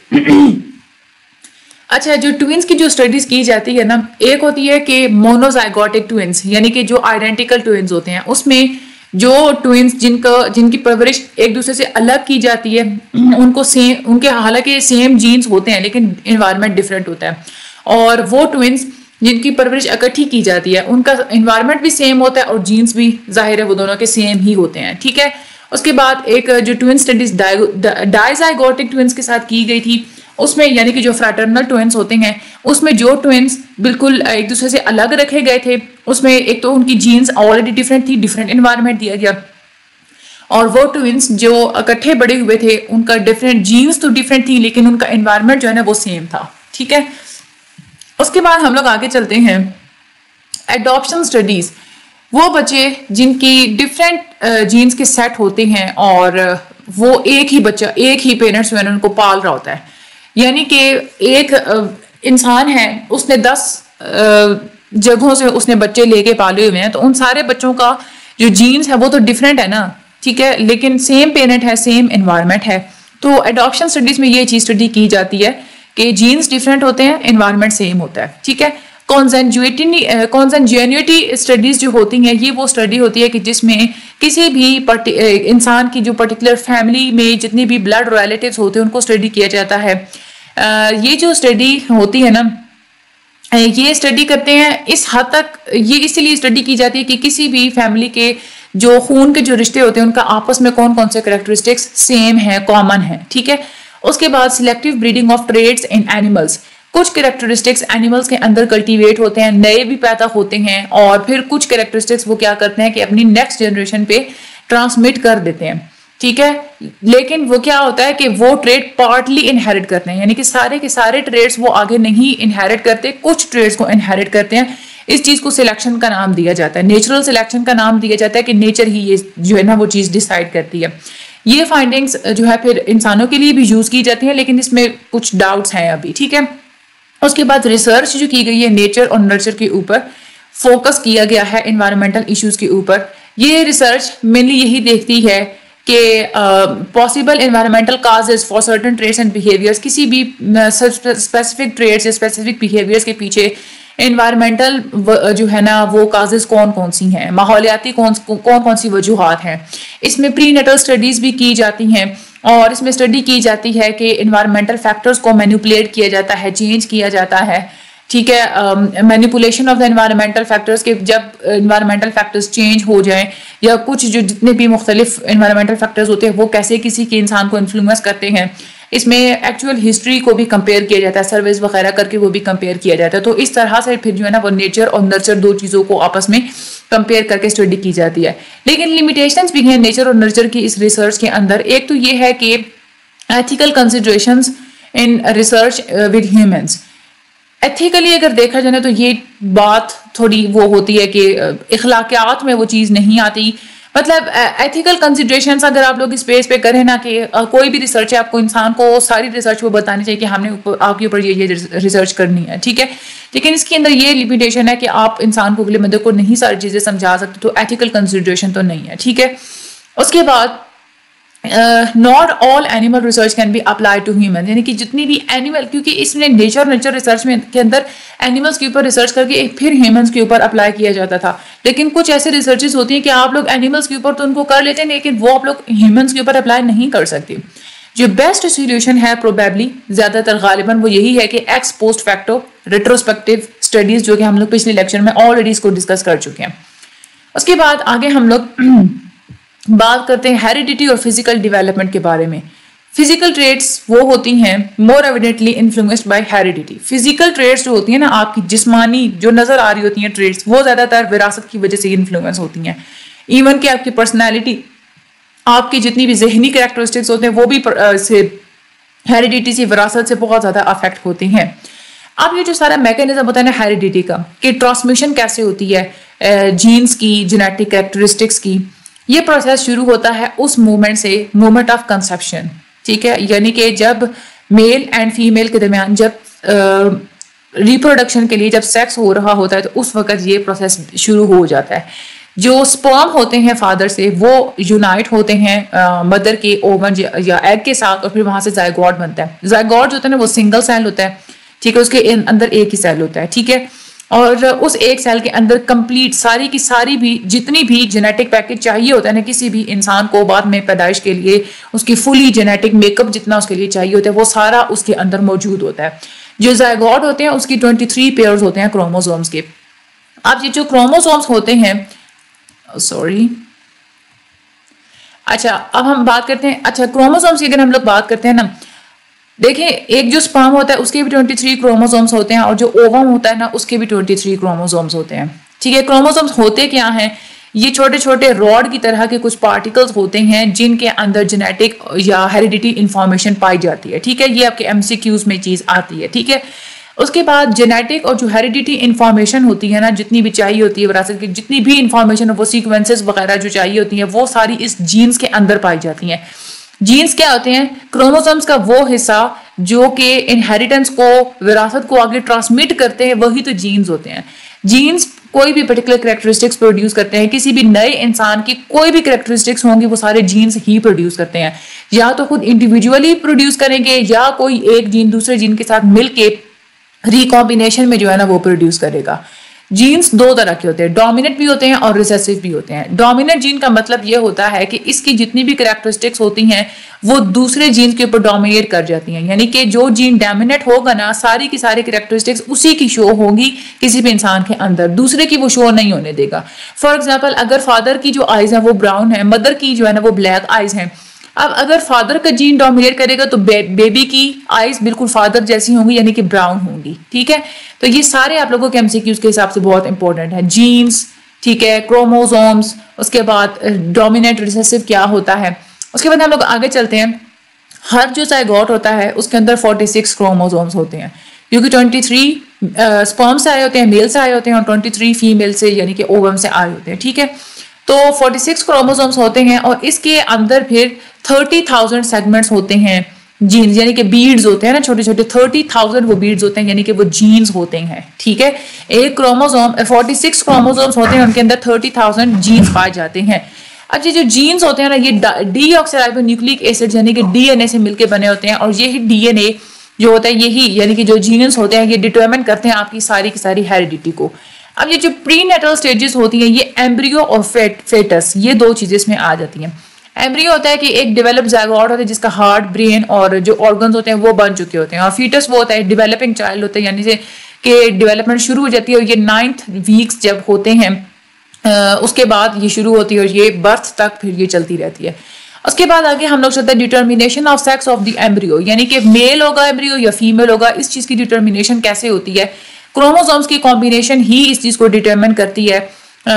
अच्छा, जो ट्विंस की जो स्टडीज की जाती है ना, एक होती है कि मोनोजाइगोटिक ट्विंस, यानी कि जो आइडेंटिकल ट्विंस होते हैं, उसमें जो ट्विंस जिनका जिनकी परवरिश एक दूसरे से अलग की जाती है, उनको सेम उनके हालांकि सेम जीन्स होते हैं लेकिन एनवायरनमेंट डिफरेंट होता है, और वो ट्विंस जिनकी परवरिश इकट्ठी की जाती है उनका एनवायरनमेंट भी सेम होता है और जीन्स भी जाहिर है वो दोनों के सेम ही होते हैं, ठीक है। उसके बाद एक जो ट्विन स्टडीज डाइजाइगोटिक ट्विंस के साथ की गई थी, उसमें यानी कि जो फ्रैटर्नल ट्विंस होते हैं उसमें जो ट्विंस बिल्कुल एक दूसरे से अलग रखे गए थे, उसमें एक तो उनकी जीन्स ऑलरेडी डिफरेंट थी, डिफरेंट एनवायरनमेंट दिया गया, और वो ट्विंस जो इकट्ठे बड़े हुए थे उनका डिफरेंट जीन्स तो डिफरेंट थी लेकिन उनका एनवायरनमेंट जो है ना वो सेम था, ठीक है। उसके बाद हम लोग आगे चलते हैं एडॉप्शन स्टडीज। वो बच्चे जिनकी डिफरेंट जीन्स के सेट होते हैं और वो एक ही बच्चा एक ही पेरेंट्स जो है उनको पाल रहा होता है, यानी कि एक इंसान है उसने दस जगहों से उसने बच्चे लेके पाले हुए हैं, तो उन सारे बच्चों का जो जीन्स है वो तो डिफरेंट है ना, ठीक है, लेकिन सेम पेरेंट है, सेम एनवायरनमेंट है। तो एडॉप्शन स्टडीज में ये चीज स्टडी की जाती है कि जीन्स डिफरेंट होते हैं, एनवायरनमेंट सेम होता है, ठीक है। कॉन्जेन्युइटी कॉन्जेन्युइटी स्टडीज जो होती हैं ये वो स्टडी होती है कि जिसमें किसी भी इंसान की जो पर्टिकुलर फैमिली में जितने भी ब्लड रिलेटिव्स होते हैं उनको स्टडी किया जाता है। uh, ये जो स्टडी होती है ना ये स्टडी करते हैं इस हद तक, ये इसीलिए स्टडी की जाती है कि किसी भी फैमिली के जो खून के जो रिश्ते होते हैं उनका आपस में कौन कौन से कैरेक्टरिस्टिक्स सेम है, कॉमन है, ठीक है। उसके बाद selective breeding of traits in animals. कुछ कैरेक्टरिस्टिक्स एनिमल्स के अंदर कल्टीवेट होते हैं, नए भी पैदा होते हैं और फिर कुछ कैरेक्टरिस्टिक्स वो क्या करते हैं कि अपनी नेक्स्ट जनरेशन पे ट्रांसमिट कर देते हैं, ठीक है। लेकिन वो क्या होता है कि वो ट्रेड पार्टली इनहेरिट करते हैं, यानी कि सारे के सारे ट्रेड्स वो आगे नहीं इनहेरिट करते, कुछ ट्रेड्स को इनहेरिट करते हैं। इस चीज को सिलेक्शन का नाम दिया जाता है, नेचुरल सिलेक्शन का नाम दिया जाता है कि नेचर ही ये जो है ना वो चीज डिसाइड करती है। ये फाइंडिंग्स जो है फिर इंसानों के लिए भी यूज की जाती है लेकिन इसमें कुछ डाउट्स हैं अभी, ठीक है। उसके बाद रिसर्च जो की गई है नेचर और नर्चर के ऊपर फोकस किया गया है, एनवायरमेंटल इश्यूज के ऊपर। ये रिसर्च मेनली यही देखती है कि possible environmental causes for certain traits and behaviours, किसी भी स्पेसिफिक ट्रेड्स या स्पेसिफिक बिहेवियर्स के पीछे एनवायरमेंटल जो है ना वो काजेस कौन कौन सी हैं, माहौलियाती कौन कौन कौन सी वजूहात हैं। इसमें प्री नेटल स्टडीज भी की जाती हैं और इसमें स्टडी की जाती है कि एनवायरमेंटल फैक्टर्स को मैनिपुलेट किया जाता है, चेंज किया जाता है, ठीक है। Manipulation of the environmental factors के जब एनवायरमेंटल फैक्टर्स चेंज हो जाएं या कुछ जो जितने भी मुख्तलिफ एनवायरमेंटल फैक्टर्स होते हैं वो कैसे किसी के इंसान को इन्फ्लुएंस करते हैं। इसमें एक्चुअल हिस्ट्री को भी कंपेयर किया जाता है, सर्वेज वगैरह करके वो भी कंपेयर किया जाता है। तो इस तरह से फिर जो है ना वो नेचर और नर्चर दो चीज़ों को आपस में कंपेयर करके स्टडी की जाती है। लेकिन लिमिटेशंस भी हैं नेचर और नर्चर की इस रिसर्च के अंदर। एक तो ये है कि ethical considerations in research with humans. Ethically अगर देखा जाए तो ये बात थोड़ी वो होती है कि इखलाकियात में वो चीज़ नहीं आती, मतलब एथिकल कंसिडरेशंस अगर आप लोग इस बेस पे करें ना कि uh, कोई भी रिसर्च है आपको इंसान को सारी रिसर्च वो बतानी चाहिए कि हमने आपके ऊपर ये ये रिसर्च करनी है, ठीक है। लेकिन इसके अंदर ये लिमिटेशन है कि आप इंसान को अगले बंदे को नहीं सारी चीज़ें समझा सकते, तो एथिकल कंसिडरेशन तो नहीं है, ठीक है। उसके बाद not all animal research can be apply to human, यानी कि जितनी भी एनिमल, क्योंकि इसमें नेचर नेचर रिसर्च में के अंदर एनिमल्स के ऊपर रिसर्च करके फिर ह्यूमंस के ऊपर अप्लाई किया जाता था। लेकिन कुछ ऐसे रिसर्चेस होती हैं कि आप लोग एनिमल्स के ऊपर तो उनको कर लेते हैं लेकिन वो आप लोग ह्यूमंस के ऊपर अप्लाई नहीं कर सकते। जो बेस्ट सोल्यूशन है प्रोबेबली ज्यादातर गालिबन वो यही है कि ex post facto retrospective studies, जो कि हम लोग पिछले लेक्चर में ऑलरेडी इसको डिस्कस कर चुके हैं। उसके बाद आगे हम लोग बात करते हैं हेरिडिटी और फिजिकल डेवलपमेंट के बारे में। फिजिकल ट्रेड्स वो होती हैं more evidently influenced by heredity. Physical traits जो होती हैं ना आपकी जिस्मानी जो नजर आ रही होती हैं ट्रेड्स, वो ज्यादातर विरासत की वजह से इन्फ्लुएंस होती हैं। इवन कि आपकी पर्सनैलिटी, आपकी जितनी भी जहनी कैरेक्टरिस्टिक्स होते हैं वो भी से हेरिडिटी से, विरासत से बहुत ज्यादा अफेक्ट होती हैं। अब ये जो सारा मैकेनिज्म होता है ना हेरिडिटी का, कि ट्रांसमिशन कैसे होती है जीन्स की, जेनेटिक कैरेक्टरिस्टिक्स की, ये प्रोसेस शुरू होता है उस मोमेंट से, मोमेंट ऑफ कंसेप्शन, ठीक है। यानी कि जब मेल एंड फीमेल के दरमियान जब रिप्रोडक्शन के लिए जब सेक्स हो रहा होता है तो उस वक्त ये प्रोसेस शुरू हो जाता है। जो स्पर्म होते हैं फादर से वो यूनाइट होते हैं मदर के ओवन या एग के साथ और फिर वहां से जायगोट बनता है। जायगोट जो होता है ना वो सिंगल सेल होता है, ठीक है, उसके अंदर एक ही सेल होता है, ठीक है। और उस एक सेल के अंदर कंप्लीट सारी की सारी भी जितनी भी जेनेटिक पैकेज चाहिए होता है ना किसी भी इंसान को बाद में पैदाइश के लिए, उसकी फुली जेनेटिक मेकअप जितना उसके लिए चाहिए होता है वो सारा उसके अंदर मौजूद होता है। जो जायगोट होते हैं उसकी तेईस पेयर्स होते हैं क्रोमोसोम्स के। अब ये जो क्रोमोसोम्स होते हैं, सॉरी अच्छा अब हम बात करते हैं, अच्छा क्रोमोसोम्स की अगर हम लोग बात करते हैं ना, देखिए एक जो स्पर्म होता है उसके भी तेईस क्रोमोसोम्स होते हैं और जो ओवम होता है ना उसके भी तेईस क्रोमोसोम्स होते हैं, ठीक है। क्रोमोसोम्स होते क्या हैं, ये छोटे छोटे रॉड की तरह के कुछ पार्टिकल्स होते हैं जिनके अंदर जेनेटिक या हेरिडिटी इंफॉर्मेशन पाई जाती है, ठीक है। ये आपके एमसीक्यूज में चीज आती है, ठीक है। उसके बाद जेनेटिक और जो हेरिडिटी इंफॉर्मेशन होती है ना, जितनी भी चाहिए होती है विरासत की, जितनी भी इंफॉर्मेशन वो सीक्वेंसेस वगैरह जो चाहिए होती हैं, वो सारी इस जीन्स के अंदर पाई जाती हैं। जीन्स क्या होते हैं? क्रोमोसोम्स का वो हिस्सा जो कि इनहेरिटेंस को, विरासत को आगे ट्रांसमिट करते हैं, वही तो जीन्स होते हैं। जीन्स कोई भी पर्टिकुलर कैरेक्टरिस्टिक्स प्रोड्यूस करते हैं। किसी भी नए इंसान की कोई भी कैरेक्टरिस्टिक्स होंगी वो सारे जीन्स ही प्रोड्यूस करते हैं। या तो खुद इंडिविजुअली प्रोड्यूस करेंगे या कोई एक जीन दूसरे जीन के साथ मिलके रिकॉम्बिनेशन में जो है ना वो प्रोड्यूस करेगा। जीन्स दो तरह के होते हैं, डोमिनेंट भी होते हैं और रिसेसिव भी होते हैं। डोमिनेंट जीन का मतलब ये होता है कि इसकी जितनी भी कैरेक्टरिस्टिक्स होती हैं वो दूसरे जीन के ऊपर डोमिनेट कर जाती हैं, यानी कि जो जीन डोमिनेट होगा ना, सारी की सारी कैरेक्टरिस्टिक्स उसी की शो होंगी किसी भी इंसान के अंदर, दूसरे की वो शो नहीं होने देगा। फॉर एग्जाम्पल, अगर फादर की जो आइज है वो ब्राउन है, मदर की जो है ना वो ब्लैक आइज है। अब अगर फादर का जीन डोमिनेट करेगा तो बे, बेबी की आइज बिल्कुल फादर जैसी होंगी, यानी कि ब्राउन होंगी, ठीक है। तो ये सारे आप लोगों के एमसीक्यूज के हिसाब से बहुत इंपॉर्टेंट है। जीन्स, ठीक है, क्रोमोसोम्स, उसके बाद डोमिनेंट रिसेसिव क्या होता है। उसके बाद हम लोग आगे चलते हैं। हर जो जायगोट होता है उसके अंदर छियालीस क्रोमोसोम्स होते हैं, क्योंकि तेईस स्पर्म से आए होते हैं, मेल से आए होते हैं, और तेईस फीमेल से यानी कि ओवम से आए होते हैं, ठीक है। तो छियालीस क्रोमोसोम्स होते हैं और इसके अंदर फिर तीस हज़ार सेगमेंट्स होते हैं जीन्स, यानी कि बीड्स होते हैं ना, छोटे छोटे तीस हज़ार वो बीड्स होते हैं, यानी कि वो जीन्स होते हैं, ठीक है। एक क्रोमोसोम छियालीस क्रोमोसोम्स होते हैं, उनके अंदर तीस हज़ार जीन्स पाए जाते हैं। अच्छा, जो जीन्स होते हैं ना, ये डीऑक्सीराइबोन्यूक्लिक एसिड यानी कि डीएनए से मिलके बने होते हैं, और यही डीएनए जो होता है, यही यानी कि जो जीन्स होते हैं, ये डिटरमिन करते हैं आपकी सारी की सारी हेरिडिटी को। अब ये जो प्रीनेटल स्टेजेस होती हैं, ये एम्ब्रियो और फेट, फेटस, ये दो चीजें इसमें आ जाती हैं। एम्ब्रियो होता है कि एक डेवलप जायगोट होता है जिसका हार्ट, ब्रेन और जो ऑर्गन्स होते हैं वो बन चुके होते हैं, और फीटस वो होता है डेवलपिंग चाइल्ड होता है, यानी से कि डेवलपमेंट शुरू हो जाती है, और ये नाइन्थ वीक्स जब होते हैं आ, उसके बाद ये शुरू होती है और ये बर्थ तक फिर ये चलती रहती है। उसके बाद आगे हम लोग चलते हैं determination of sex of the embryo, यानी कि मेल होगा एम्ब्रियो या फीमेल होगा, इस चीज की डिटर्मिनेशन कैसे होती है। क्रोमोसोम्स की कॉम्बिनेशन ही इस चीज को डिटरमिन करती है।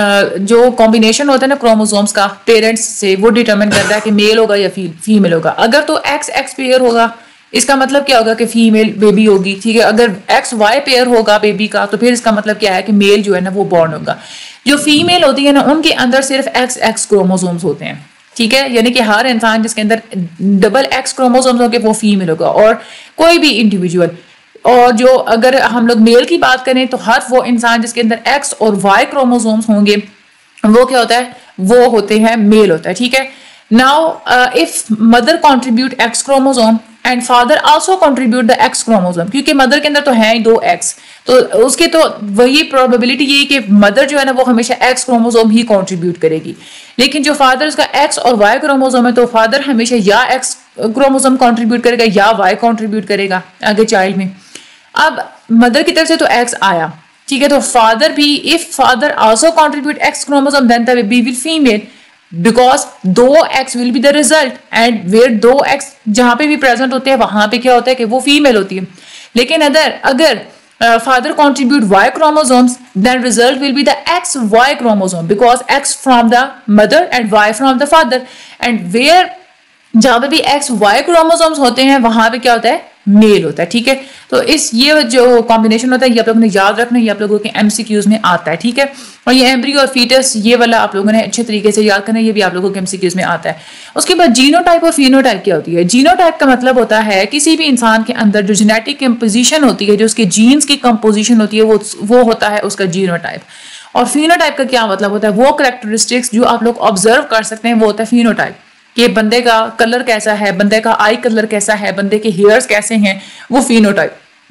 जो कॉम्बिनेशन होता है ना क्रोमोसोम्स का पेरेंट्स से, वो डिटरमिन करता है कि मेल होगा या फी, फीमेल होगा। अगर तो एक्स एक्स पेयर होगा, इसका मतलब क्या होगा कि फीमेल बेबी होगी, ठीक है। अगर एक्स वाई पेयर होगा बेबी का, तो फिर इसका मतलब क्या है कि मेल जो है ना वो बॉर्न होगा। जो फीमेल होती है ना, उनके अंदर सिर्फ एक्स एक्स क्रोमोसोम्स होते हैं, ठीक है, यानी कि हर इंसान जिसके अंदर डबल एक्स क्रोमोसोम्स होंगे वो फीमेल होगा, और कोई भी इंडिविजुअल। और जो अगर हम लोग मेल की बात करें तो हर वो इंसान जिसके अंदर एक्स और वाई क्रोमोसोम्स होंगे वो क्या होता है, वो होते हैं मेल होता है, ठीक है। Now if mother contribute X chromosome and father also contribute the X chromosome, क्योंकि मदर के अंदर तो है ही दो एक्स, तो उसके तो वही प्रोबेबिलिटी यही कि मदर जो है ना वो हमेशा एक्स क्रोमोसोम ही कॉन्ट्रीब्यूट करेगी। लेकिन जो फादर उसका एक्स और वाई क्रोमोसोम है, तो फादर हमेशा या एक्स क्रोमोसोम कॉन्ट्रीब्यूट करेगा या वाई कॉन्ट्रीब्यूट करेगा आगे चाइल्ड में। अब मदर की तरफ से तो एक्स आया, ठीक है, तो फादर भी, if father also contribute X chromosome then the baby will female, because दो X will be the result, and where दो एक्स जहां पे भी प्रेजेंट होते हैं वहां पे क्या होता है कि वो फीमेल होती है। लेकिन अगर अगर father contribute Y chromosomes then result will be the X Y chromosome, because X from the mother and Y from the father, and where जहां पे भी एक्स वाई क्रोमोसोम्स होते हैं वहां पे क्या होता है, मेल होता है, ठीक है। तो इस ये जो कॉम्बिनेशन होता है ये आप लोगों ने याद रखना, ये आप लोगों के एमसीक्यूज में आता है, ठीक है। और ये एम्ब्रियो और फीटस ये वाला आप लोगों ने अच्छे तरीके से याद करना, ये भी आप लोगों के एमसीक्यूज में आता है। उसके बाद जीनोटाइप और फिनोटाइप क्या होती है। जीनोटाइप का मतलब होता है किसी भी इंसान के अंदर जो जेनेटिक कंपोजिशन होती है, जो उसके जीन्स की कंपोजिशन होती है, वो वो होता है उसका जीनोटाइप। और फिनोटाइप का क्या मतलब होता है, वो कैरेक्टरिस्टिक्स जो आप लोग ऑब्जर्व कर सकते हैं वो होता है फिनोटाइप, कि बंदे का कलर कैसा है, बंदे का आई कलर कैसा है, बंदे के हेयर्स कैसे हैं, वो फिनोटाइप।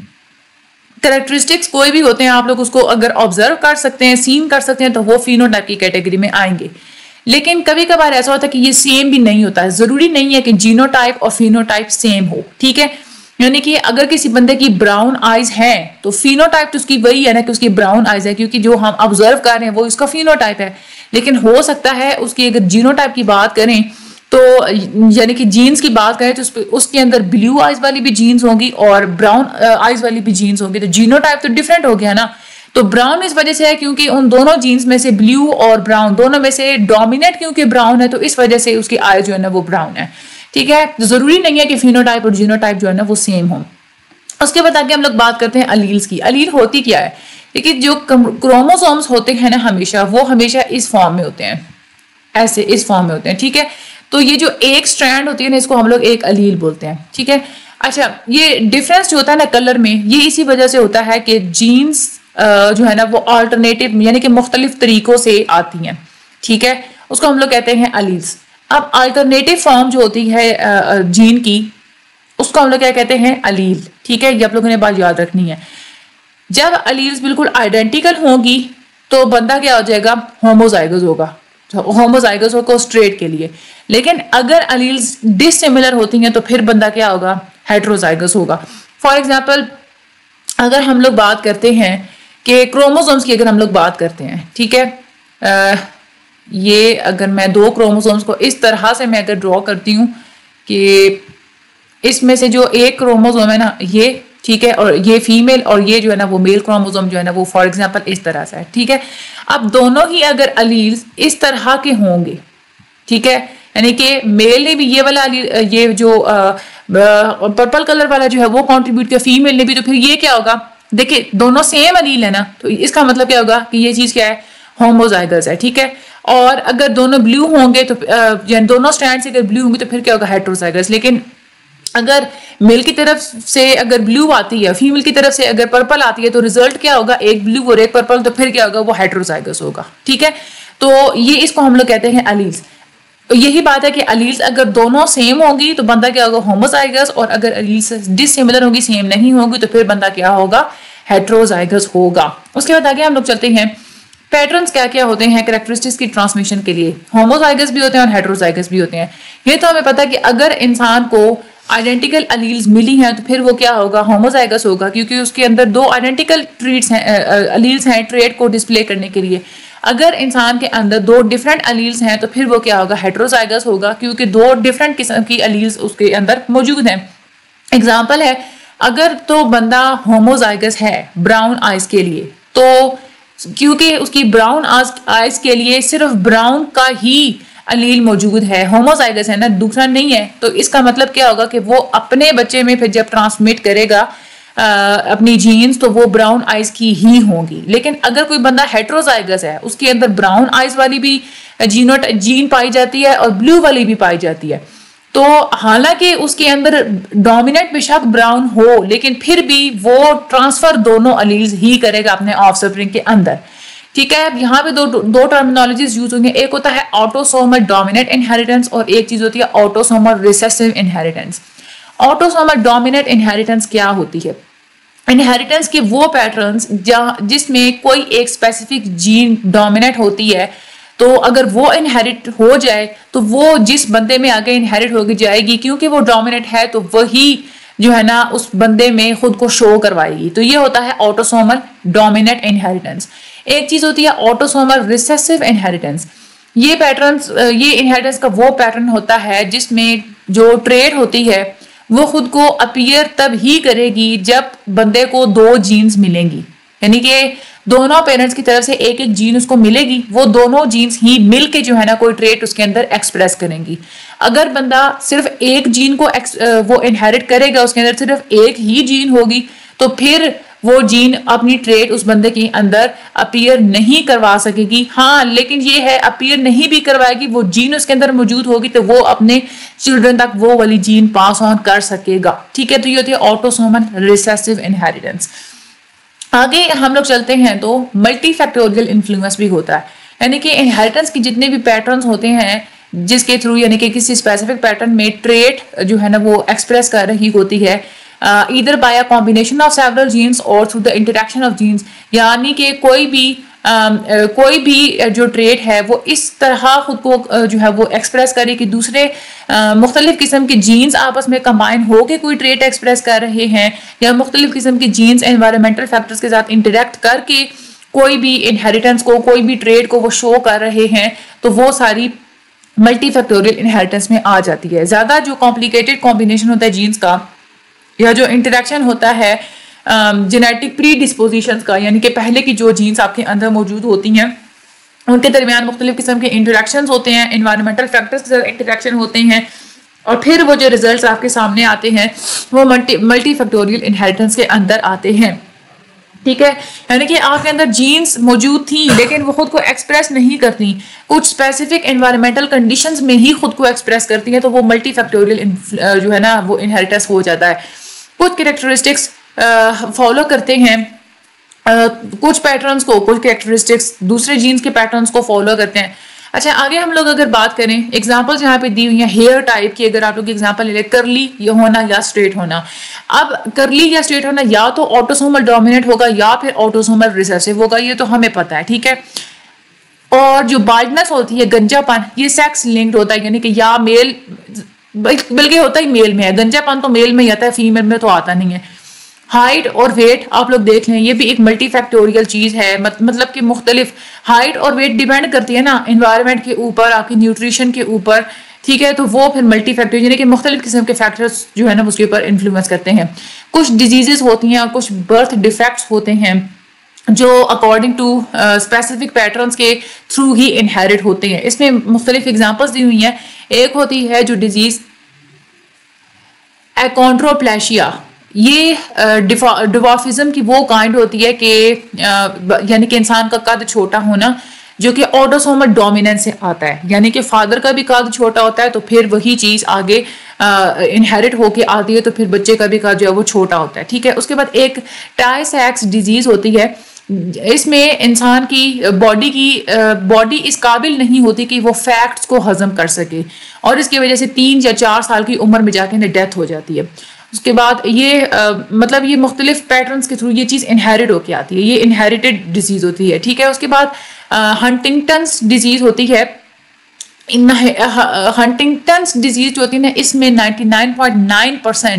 कैरेक्टरिस्टिक्स कोई भी होते हैं आप लोग उसको अगर ऑब्जर्व कर सकते हैं, सीन कर सकते हैं, तो वो फिनोटाइप की कैटेगरी में आएंगे। लेकिन कभी कभार ऐसा होता है कि ये सेम भी नहीं होता है, जरूरी नहीं है कि जीनोटाइप और फिनोटाइप सेम हो, ठीक है। यानी कि अगर किसी बंदे की ब्राउन आइज है तो फिनोटाइप तो उसकी वही है ना कि उसकी ब्राउन आइज है, क्योंकि जो हम ऑब्जर्व कर रहे हैं वो इसका फिनोटाइप है। लेकिन हो सकता है उसकी अगर जीनोटाइप की बात करें तो यानी कि जीन्स की बात करें तो उस, उसके अंदर ब्लू आइज वाली भी जीन्स होंगी और ब्राउन आइज वाली भी जीन्स होंगी, तो जीनोटाइप तो डिफरेंट हो गया ना। तो ब्राउन इस वजह से है क्योंकि उन दोनों जीन्स में से ब्लू और ब्राउन दोनों में से डोमिनेट क्योंकि ब्राउन है, तो इस वजह से उसकी आई जो है ना वो ब्राउन है। ठीक है, जरूरी नहीं है कि फिनोटाइप और जीनोटाइप जो है ना वो सेम हो। उसके बाद आगे हम लोग बात करते हैं अलील्स की। अलील होती क्या है? देखिए, जो क्रोमोसोम्स होते हैं ना हमेशा वो हमेशा इस फॉर्म में होते हैं, ऐसे इस फॉर्म में होते हैं। ठीक है, तो ये जो एक स्ट्रैंड होती है ना इसको हम लोग एक अलील बोलते हैं। ठीक है, अच्छा, ये डिफरेंस जो होता है ना कलर में, ये इसी वजह से होता है कि जीन्स जो है ना वो अल्टरनेटिव यानी कि मुख्तलिफ तरीकों से आती हैं। ठीक है, उसको हम लोग कहते हैं अलील्स। अब अल्टरनेटिव फॉर्म जो होती है जीन की उसको हम लोग क्या कहते हैं? अलील। ठीक है, ये आप लोगों ने बात याद रखनी है। जब अलील्स बिल्कुल आइडेंटिकल होंगी तो बंदा क्या हो जाएगा? होमोजाइगस होगा, होमोजाइगस होगा स्ट्रेट के लिए। लेकिन अगर अलील्स डिसिमिलर होती हैं तो फिर बंदा क्या होगा? हेट्रोजाइगस होगा। फॉर एग्जाम्पल, अगर हम लोग बात करते हैं कि क्रोमोसोम्स की, अगर हम लोग बात करते हैं, ठीक है, आ, ये अगर मैं दो क्रोमोसोम्स को इस तरह से मैं अगर ड्रॉ करती हूँ कि इसमें से जो एक क्रोमोसोम है ना ये, ठीक है, और ये फीमेल और ये जो है ना वो मेल क्रोमोसोम जो है ना वो फॉर एग्जांपल इस तरह से है। ठीक है, अब दोनों ही अगर अलील्स इस तरह के होंगे, ठीक है, यानी कि मेल ने भी ये वाला ये जो पर्पल कलर वाला जो है वो कंट्रीब्यूट किया, फीमेल ने भी, तो फिर ये क्या होगा? देखिए, दोनों सेम अलील है ना, तो इसका मतलब क्या होगा कि ये चीज क्या है? होमोजाइगस है। ठीक है, और अगर दोनों ब्लू होंगे तो यानी दोनों स्ट्रैंड से अगर ब्लू होंगे तो फिर क्या होगा? हेट्रोजाइगस। लेकिन अगर मेल की तरफ से अगर ब्लू आती है, फीमेल की तरफ से अगर पर्पल आती है, तो रिजल्ट क्या होगा? एक ब्लू और एक पर्पल, तो फिर क्या होगा? वो हेट्रोजाइगस होगा। ठीक है, तो ये इसको हम लोग कहते हैं अलील्स। तो यही बात है कि अलील्स अगर दोनों सेम होंगी तो बंदा क्या होगा? होमोजाइगस, और अगर अलील्स डिसिमिलर होंगी, सेम नहीं होंगी, तो फिर बंदा क्या होगा? हेट्रोजाइगस होगा। उसके बाद आगे हम लोग चलते हैं, पैटर्न्स क्या क्या होते हैं कैरेक्टरिस्टिक्स की ट्रांसमिशन के लिए? होमोजाइगस भी होते हैं और हेट्रोजाइगस भी होते हैं। ये तो हमें पता है कि अगर इंसान को आइडेंटिकल अलील्स मिली हैं तो फिर वो क्या होगा? होमोजाइगस होगा, क्योंकि उसके अंदर दो आइडेंटिकल ट्रीट्स हैं, अलील्स हैं ट्रेट को डिस्प्ले करने के लिए। अगर इंसान के अंदर दो डिफरेंट अलील्स हैं तो फिर वो क्या होगा? हेट्रोजाइगस होगा, क्योंकि दो डिफरेंट किस्म की अलील्स उसके अंदर मौजूद हैं। एग्जाम्पल है, अगर तो बंदा होमोजाइगस है ब्राउन आइज के लिए, तो क्योंकि उसकी ब्राउन आइज के लिए सिर्फ ब्राउन का ही अलील मौजूद है, होमोजाइगस है ना, दूसरा नहीं है, तो इसका मतलब क्या होगा कि वो अपने बच्चे में फिर जब ट्रांसमिट करेगा आ, अपनी जीन्स, तो वो ब्राउन आइज की ही होंगी। लेकिन अगर कोई बंदा हेट्रोजाइगस है, उसके अंदर ब्राउन आइज वाली भी जीनो जीन पाई जाती है और ब्लू वाली भी पाई जाती है, तो हालांकि उसके अंदर डोमिनेंट बेशक ब्राउन हो, लेकिन फिर भी वो ट्रांसफर दोनों अलील्स ही करेगा अपने ऑफस्प्रिंग के अंदर। ठीक है, अब यहाँ पे दो दो टर्मिनोलॉजीज यूज होंगे, एक होता है ऑटोसोमल डोमिनेंट इनहेरिटेंस और एक चीज होती है autosomal recessive inheritance. Autosomal dominant inheritance क्या होती है? इनहेरिटेंस के वो पैटर्न्स जिसमें कोई एक स्पेसिफिक जीन डोमिनेट होती है, तो अगर वो इनहेरिट हो जाए तो वो जिस बंदे में आगे इनहेरिट होगी जाएगी, क्योंकि वो डोमिनेट है तो वही जो है ना उस बंदे में खुद को शो करवाएगी। तो ये होता है ऑटोसोमल डोमिनेंट इनहेरिटेंस। एक चीज होती है ऑटोसोमल रिसेसिव इनहेरिटेंस। ये पैटर्न्स ये इनहेरिटेंस का वो पैटर्न होता है जिसमें जो ट्रेट होती है वो खुद को अपीयर तब ही करेगी जब बंदे को दो जीन्स मिलेंगी, यानी कि दोनों पेरेंट्स की तरफ से एक एक जीन उसको मिलेगी, वो दोनों जीन्स ही मिल के जो है ना कोई ट्रेट उसके अंदर एक्सप्रेस करेंगी। अगर बंदा सिर्फ एक जीन को वो इनहेरिट करेगा, उसके अंदर सिर्फ एक ही जीन होगी, तो फिर वो जीन अपनी ट्रेट उस बंदे के अंदर अपीयर नहीं करवा सकेगी। हाँ, लेकिन ये है अपीयर नहीं भी करवाएगी, वो जीन उसके अंदर मौजूद होगी तो वो अपने चिल्ड्रन तक वो वाली जीन पास ऑन कर सकेगा। ठीक है, तो ये होती है ऑटोसोमल रिसेसिव इनहेरिटेंस। आगे हम लोग चलते हैं तो मल्टी फैक्टोरियल इन्फ्लुएंस भी होता है, यानी कि इनहेरिटेंस की जितने भी पैटर्न्स होते हैं जिसके थ्रू यानी कि किसी स्पेसिफिक पैटर्न में ट्रेट जो है ना वो एक्सप्रेस कर रही होती है, either by a combination of several genes और through the interaction of genes, यानी कि कोई भी Uh, uh, कोई भी जो ट्रेट है वो इस तरह खुद को uh, जो है वो एक्सप्रेस करे कि दूसरे uh, मुख्तलिफ किस्म के जीन्स आपस में कंबाइन हो के कोई ट्रेट एक्सप्रेस कर रहे हैं, या मुख्तलिफ किस्म के जीन्स एनवायरमेंटल फैक्टर्स के साथ इंटरेक्ट करके कोई भी इनहेरिटेंस को कोई भी ट्रेट को वो शो कर रहे हैं, तो वो सारी मल्टी फैक्टोरियल इनहेरिटेंस में आ जाती है। ज़्यादा जो कॉम्प्लिकेटेड कॉम्बिनेशन होता है जीन्स का या जो इंटरेक्शन होता है जेनेटिक प्री डिस्पोजिशन का, यानी कि पहले की जो जीन्स आपके अंदर मौजूद होती हैं उनके दरमियान मुख्तलिफ किस्म के इंटरेक्शंस होते हैं, इन्वायरमेंटल फैक्टर्स के साथ इंटरेक्शन होते हैं, और फिर वो जो रिजल्ट्स आपके सामने आते हैं वो मल्टी मल्टी फैक्टोरियल इनहेरिटेंस के अंदर आते हैं। ठीक है, यानी कि आपके अंदर जीन्स मौजूद थी लेकिन वो खुद को एक्सप्रेस नहीं करती, कुछ स्पेसिफिक एनवायरमेंटल कंडीशंस में ही खुद को एक्सप्रेस करती हैं, तो वो मल्टी फैक्टोरियल जो है ना वो इनहेरिटेंस हो जाता है। कुछ कैरेक्टरिस्टिक्स फॉलो करते हैं, Uh, कुछ पैटर्न्स को, कुछ कैरेक्टरिस्टिक्स दूसरे जीन्स के पैटर्न्स को फॉलो करते हैं। अच्छा, आगे हम लोग अगर बात करें, एग्जांपल्स यहाँ पे दी हुई हैं हेयर टाइप की, अगर आप लोग एग्जांपल ले लें, करली ये होना या स्ट्रेट होना। अब करली या स्ट्रेट होना या तो ऑटोसोमल डोमिनेंट होगा या फिर ऑटोसोमल रिसेसिव होगा, ये तो हमें पता है। ठीक है, और जो बाल्डनेस होती है, गंजापन, ये सेक्स लिंक्ड होता है, यानी कि या मेल, बल्कि होता ही मेल में है, गंजापन तो मेल में ही आता है, फीमेल में तो आता नहीं है। हाइट और वेट आप लोग देख लें, ये भी एक मल्टी फैक्टोरियल चीज है, मत, मतलब कि मुख्तलिफ हाइट और वेट डिपेंड करती है ना इन्वायरमेंट के ऊपर, आपकी न्यूट्रिशन के ऊपर। ठीक है, तो वो फिर मल्टी फैक्टोरियल यानी कि मुख्तलिफ किस्म के फैक्टर्स जो है ना उसके ऊपर इन्फ्लुएंस करते हैं। कुछ डिजीजेस होती हैं और कुछ बर्थ डिफेक्ट्स होते हैं जो अकॉर्डिंग टू स्पेसिफिक पैटर्न्स के थ्रू ही इनहेरिट होते हैं। इसमें मुख्तलिफ एग्जाम्पल्स दी हुई हैं। एक होती है जो डिजीज एकॉन्ड्रोप्लेशिया, ये डिवार्फिज्म की वो काइंड होती है कि यानी कि इंसान का कद छोटा होना जो कि ऑटोसोमल डोमिनेंस से आता है, यानी कि फादर का भी कद छोटा होता है तो फिर वही चीज आगे इनहेरिट होके आती है, तो फिर बच्चे का भी कद जो है वो छोटा होता है। ठीक है, उसके बाद एक टाई-सेक्स डिजीज होती है, इसमें इंसान की बॉडी की बॉडी इस काबिल नहीं होती कि वो फैक्ट्स को हजम कर सके, और इसकी वजह से तीन या चार साल की उम्र में जाके डेथ हो जाती है। उसके बाद ये आ, मतलब ये मुख्तलिफ पैटर्न्स के थ्रू ये चीज़ इनहेरिट होके आती है, ये इनहेरिटेड डिजीज होती है। ठीक है, उसके बाद हंटिंगटन्स डिजीज होती है। इन हंटिंगटन्स डिजीज जो होती है ना, इसमें ninety nine point nine percent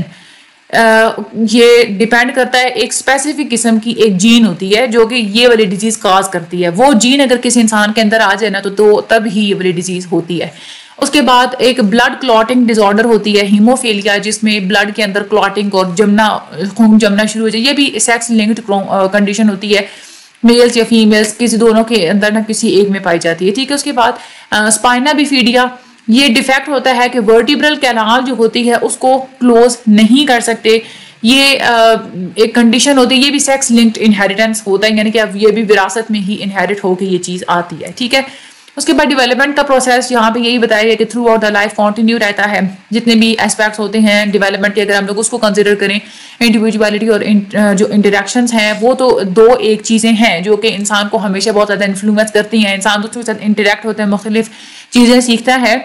ये डिपेंड करता है, एक स्पेसिफिक किस्म की एक जीन होती है जो कि ये वाली डिजीज काज करती है। वो जीन अगर किसी इंसान के अंदर आ जाए ना तो, तो तब ही ये वाली डिजीज होती है। उसके बाद एक ब्लड क्लॉटिंग डिसऑर्डर होती है, हीमोफीलिया, जिसमें ब्लड के अंदर क्लॉटिंग और जमना, खून जमना शुरू हो जाए, ये भी सेक्स लिंक्ड कंडीशन होती है। मेल्स या फीमेल्स किसी दोनों के अंदर ना किसी एक में पाई जाती है। ठीक है, उसके बाद स्पाइना बिफिडिया, ये डिफेक्ट होता है कि वर्टिब्रल कैनाल जो होती है उसको क्लोज नहीं कर सकते, ये आ, एक कंडीशन होती है, ये भी सेक्स लिंक्ड इनहेरिटेंस होता है, यानी कि अब ये भी विरासत में ही इनहेरिट होकर ये चीज़ आती है। ठीक है, उसके बाद डेवलपमेंट का प्रोसेस यहाँ पे यही बताया गया कि throughout the life continue रहता है। जितने भी एस्पेक्ट्स होते हैं डेवलपमेंट के, अगर हम लोग उसको कंसिडर करें, इंडिविजुअलिटी और जो इंटरेक्शंस हैं वो तो दो एक चीज़ें हैं जो कि इंसान को हमेशा बहुत ज़्यादा इन्फ्लुएंस करती हैं। इंसान दूसरों के साथ इंटरेक्ट होता है, मुख्तलिफ चीज़ें सीखता है।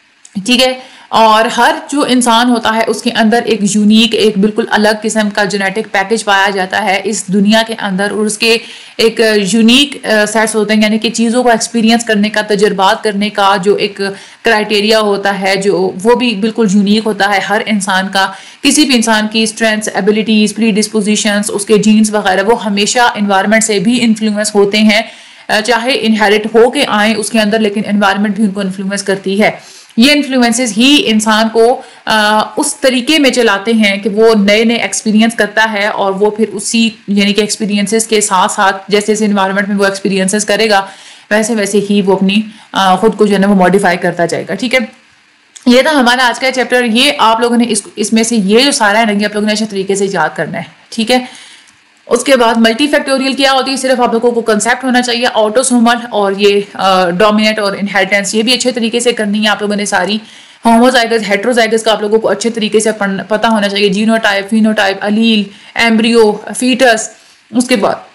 ठीक है, और हर जो इंसान होता है उसके अंदर एक यूनिक, एक बिल्कुल अलग किस्म का जेनेटिक पैकेज पाया जाता है इस दुनिया के अंदर, और उसके एक यूनिक सेट्स होते हैं, यानी कि चीज़ों को एक्सपीरियंस करने का, तजर्बात करने का जो एक क्राइटेरिया होता है, जो वो भी बिल्कुल यूनिक होता है हर इंसान का। किसी भी इंसान की स्ट्रेंथ्स, एबिलिटीज़, प्री डिस्पोजिशंस, उसके जीन्स वगैरह वो हमेशा इन्वायरमेंट से भी इन्फ्लुएंस होते हैं, चाहे इनहेरिट हो के आए उसके अंदर, लेकिन इन्वायरमेंट भी उनको इन्फ्लुएंस करती है। ये इन्फ्लुएंसेस ही इंसान को आ, उस तरीके में चलाते हैं कि वो नए नए एक्सपीरियंस करता है, और वो फिर उसी यानी कि एक्सपीरियंसेस के साथ साथ जैसे जैसे इन्वायरमेंट में वो एक्सपीरियंसेस करेगा वैसे वैसे ही वो अपनी आ, खुद को जो है ना वो मॉडिफाई करता जाएगा। ठीक है, ये था हमारा आज का चैप्टर। ये आप लोगों ने इस, इसमें से ये जो सारा है आप लोगों ने अच्छे तरीके से याद करना है। ठीक है, उसके बाद मल्टी फैक्टोरियल क्या होती है, सिर्फ आप लोगों को कंसेप्ट होना चाहिए, ऑटोसोमल और ये डोमिनेंट और इनहेरिटेंस, ये भी अच्छे तरीके से करनी है आप लोगों ने सारी। होमोजाइगस, हेट्रोजाइगस का आप लोगों को अच्छे तरीके से पता होना चाहिए, genotype, phenotype, allele, embryo, foetus. उसके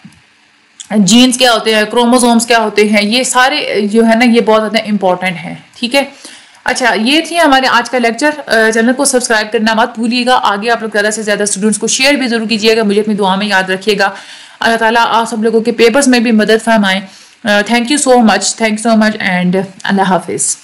बाद जीन्स क्या होते हैं, क्रोमोसोम्स क्या होते हैं, ये सारे जो है ना ये बहुत ज़्यादा इंपॉर्टेंट है। ठीक है, अच्छा ये थी हमारे आज का लेक्चर। चैनल को सब्सक्राइब करना मत भूलिएगा। आगे आप लोग ज़्यादा से ज़्यादा स्टूडेंट्स को शेयर भी जरूर कीजिएगा, मुझे अपनी दुआ में याद रखिएगा। अल्लाह ताला आप सब लोगों के पेपर्स में भी मदद फरमाएं। Thank you so much, thank you so much and अल्लाह हाफिज़।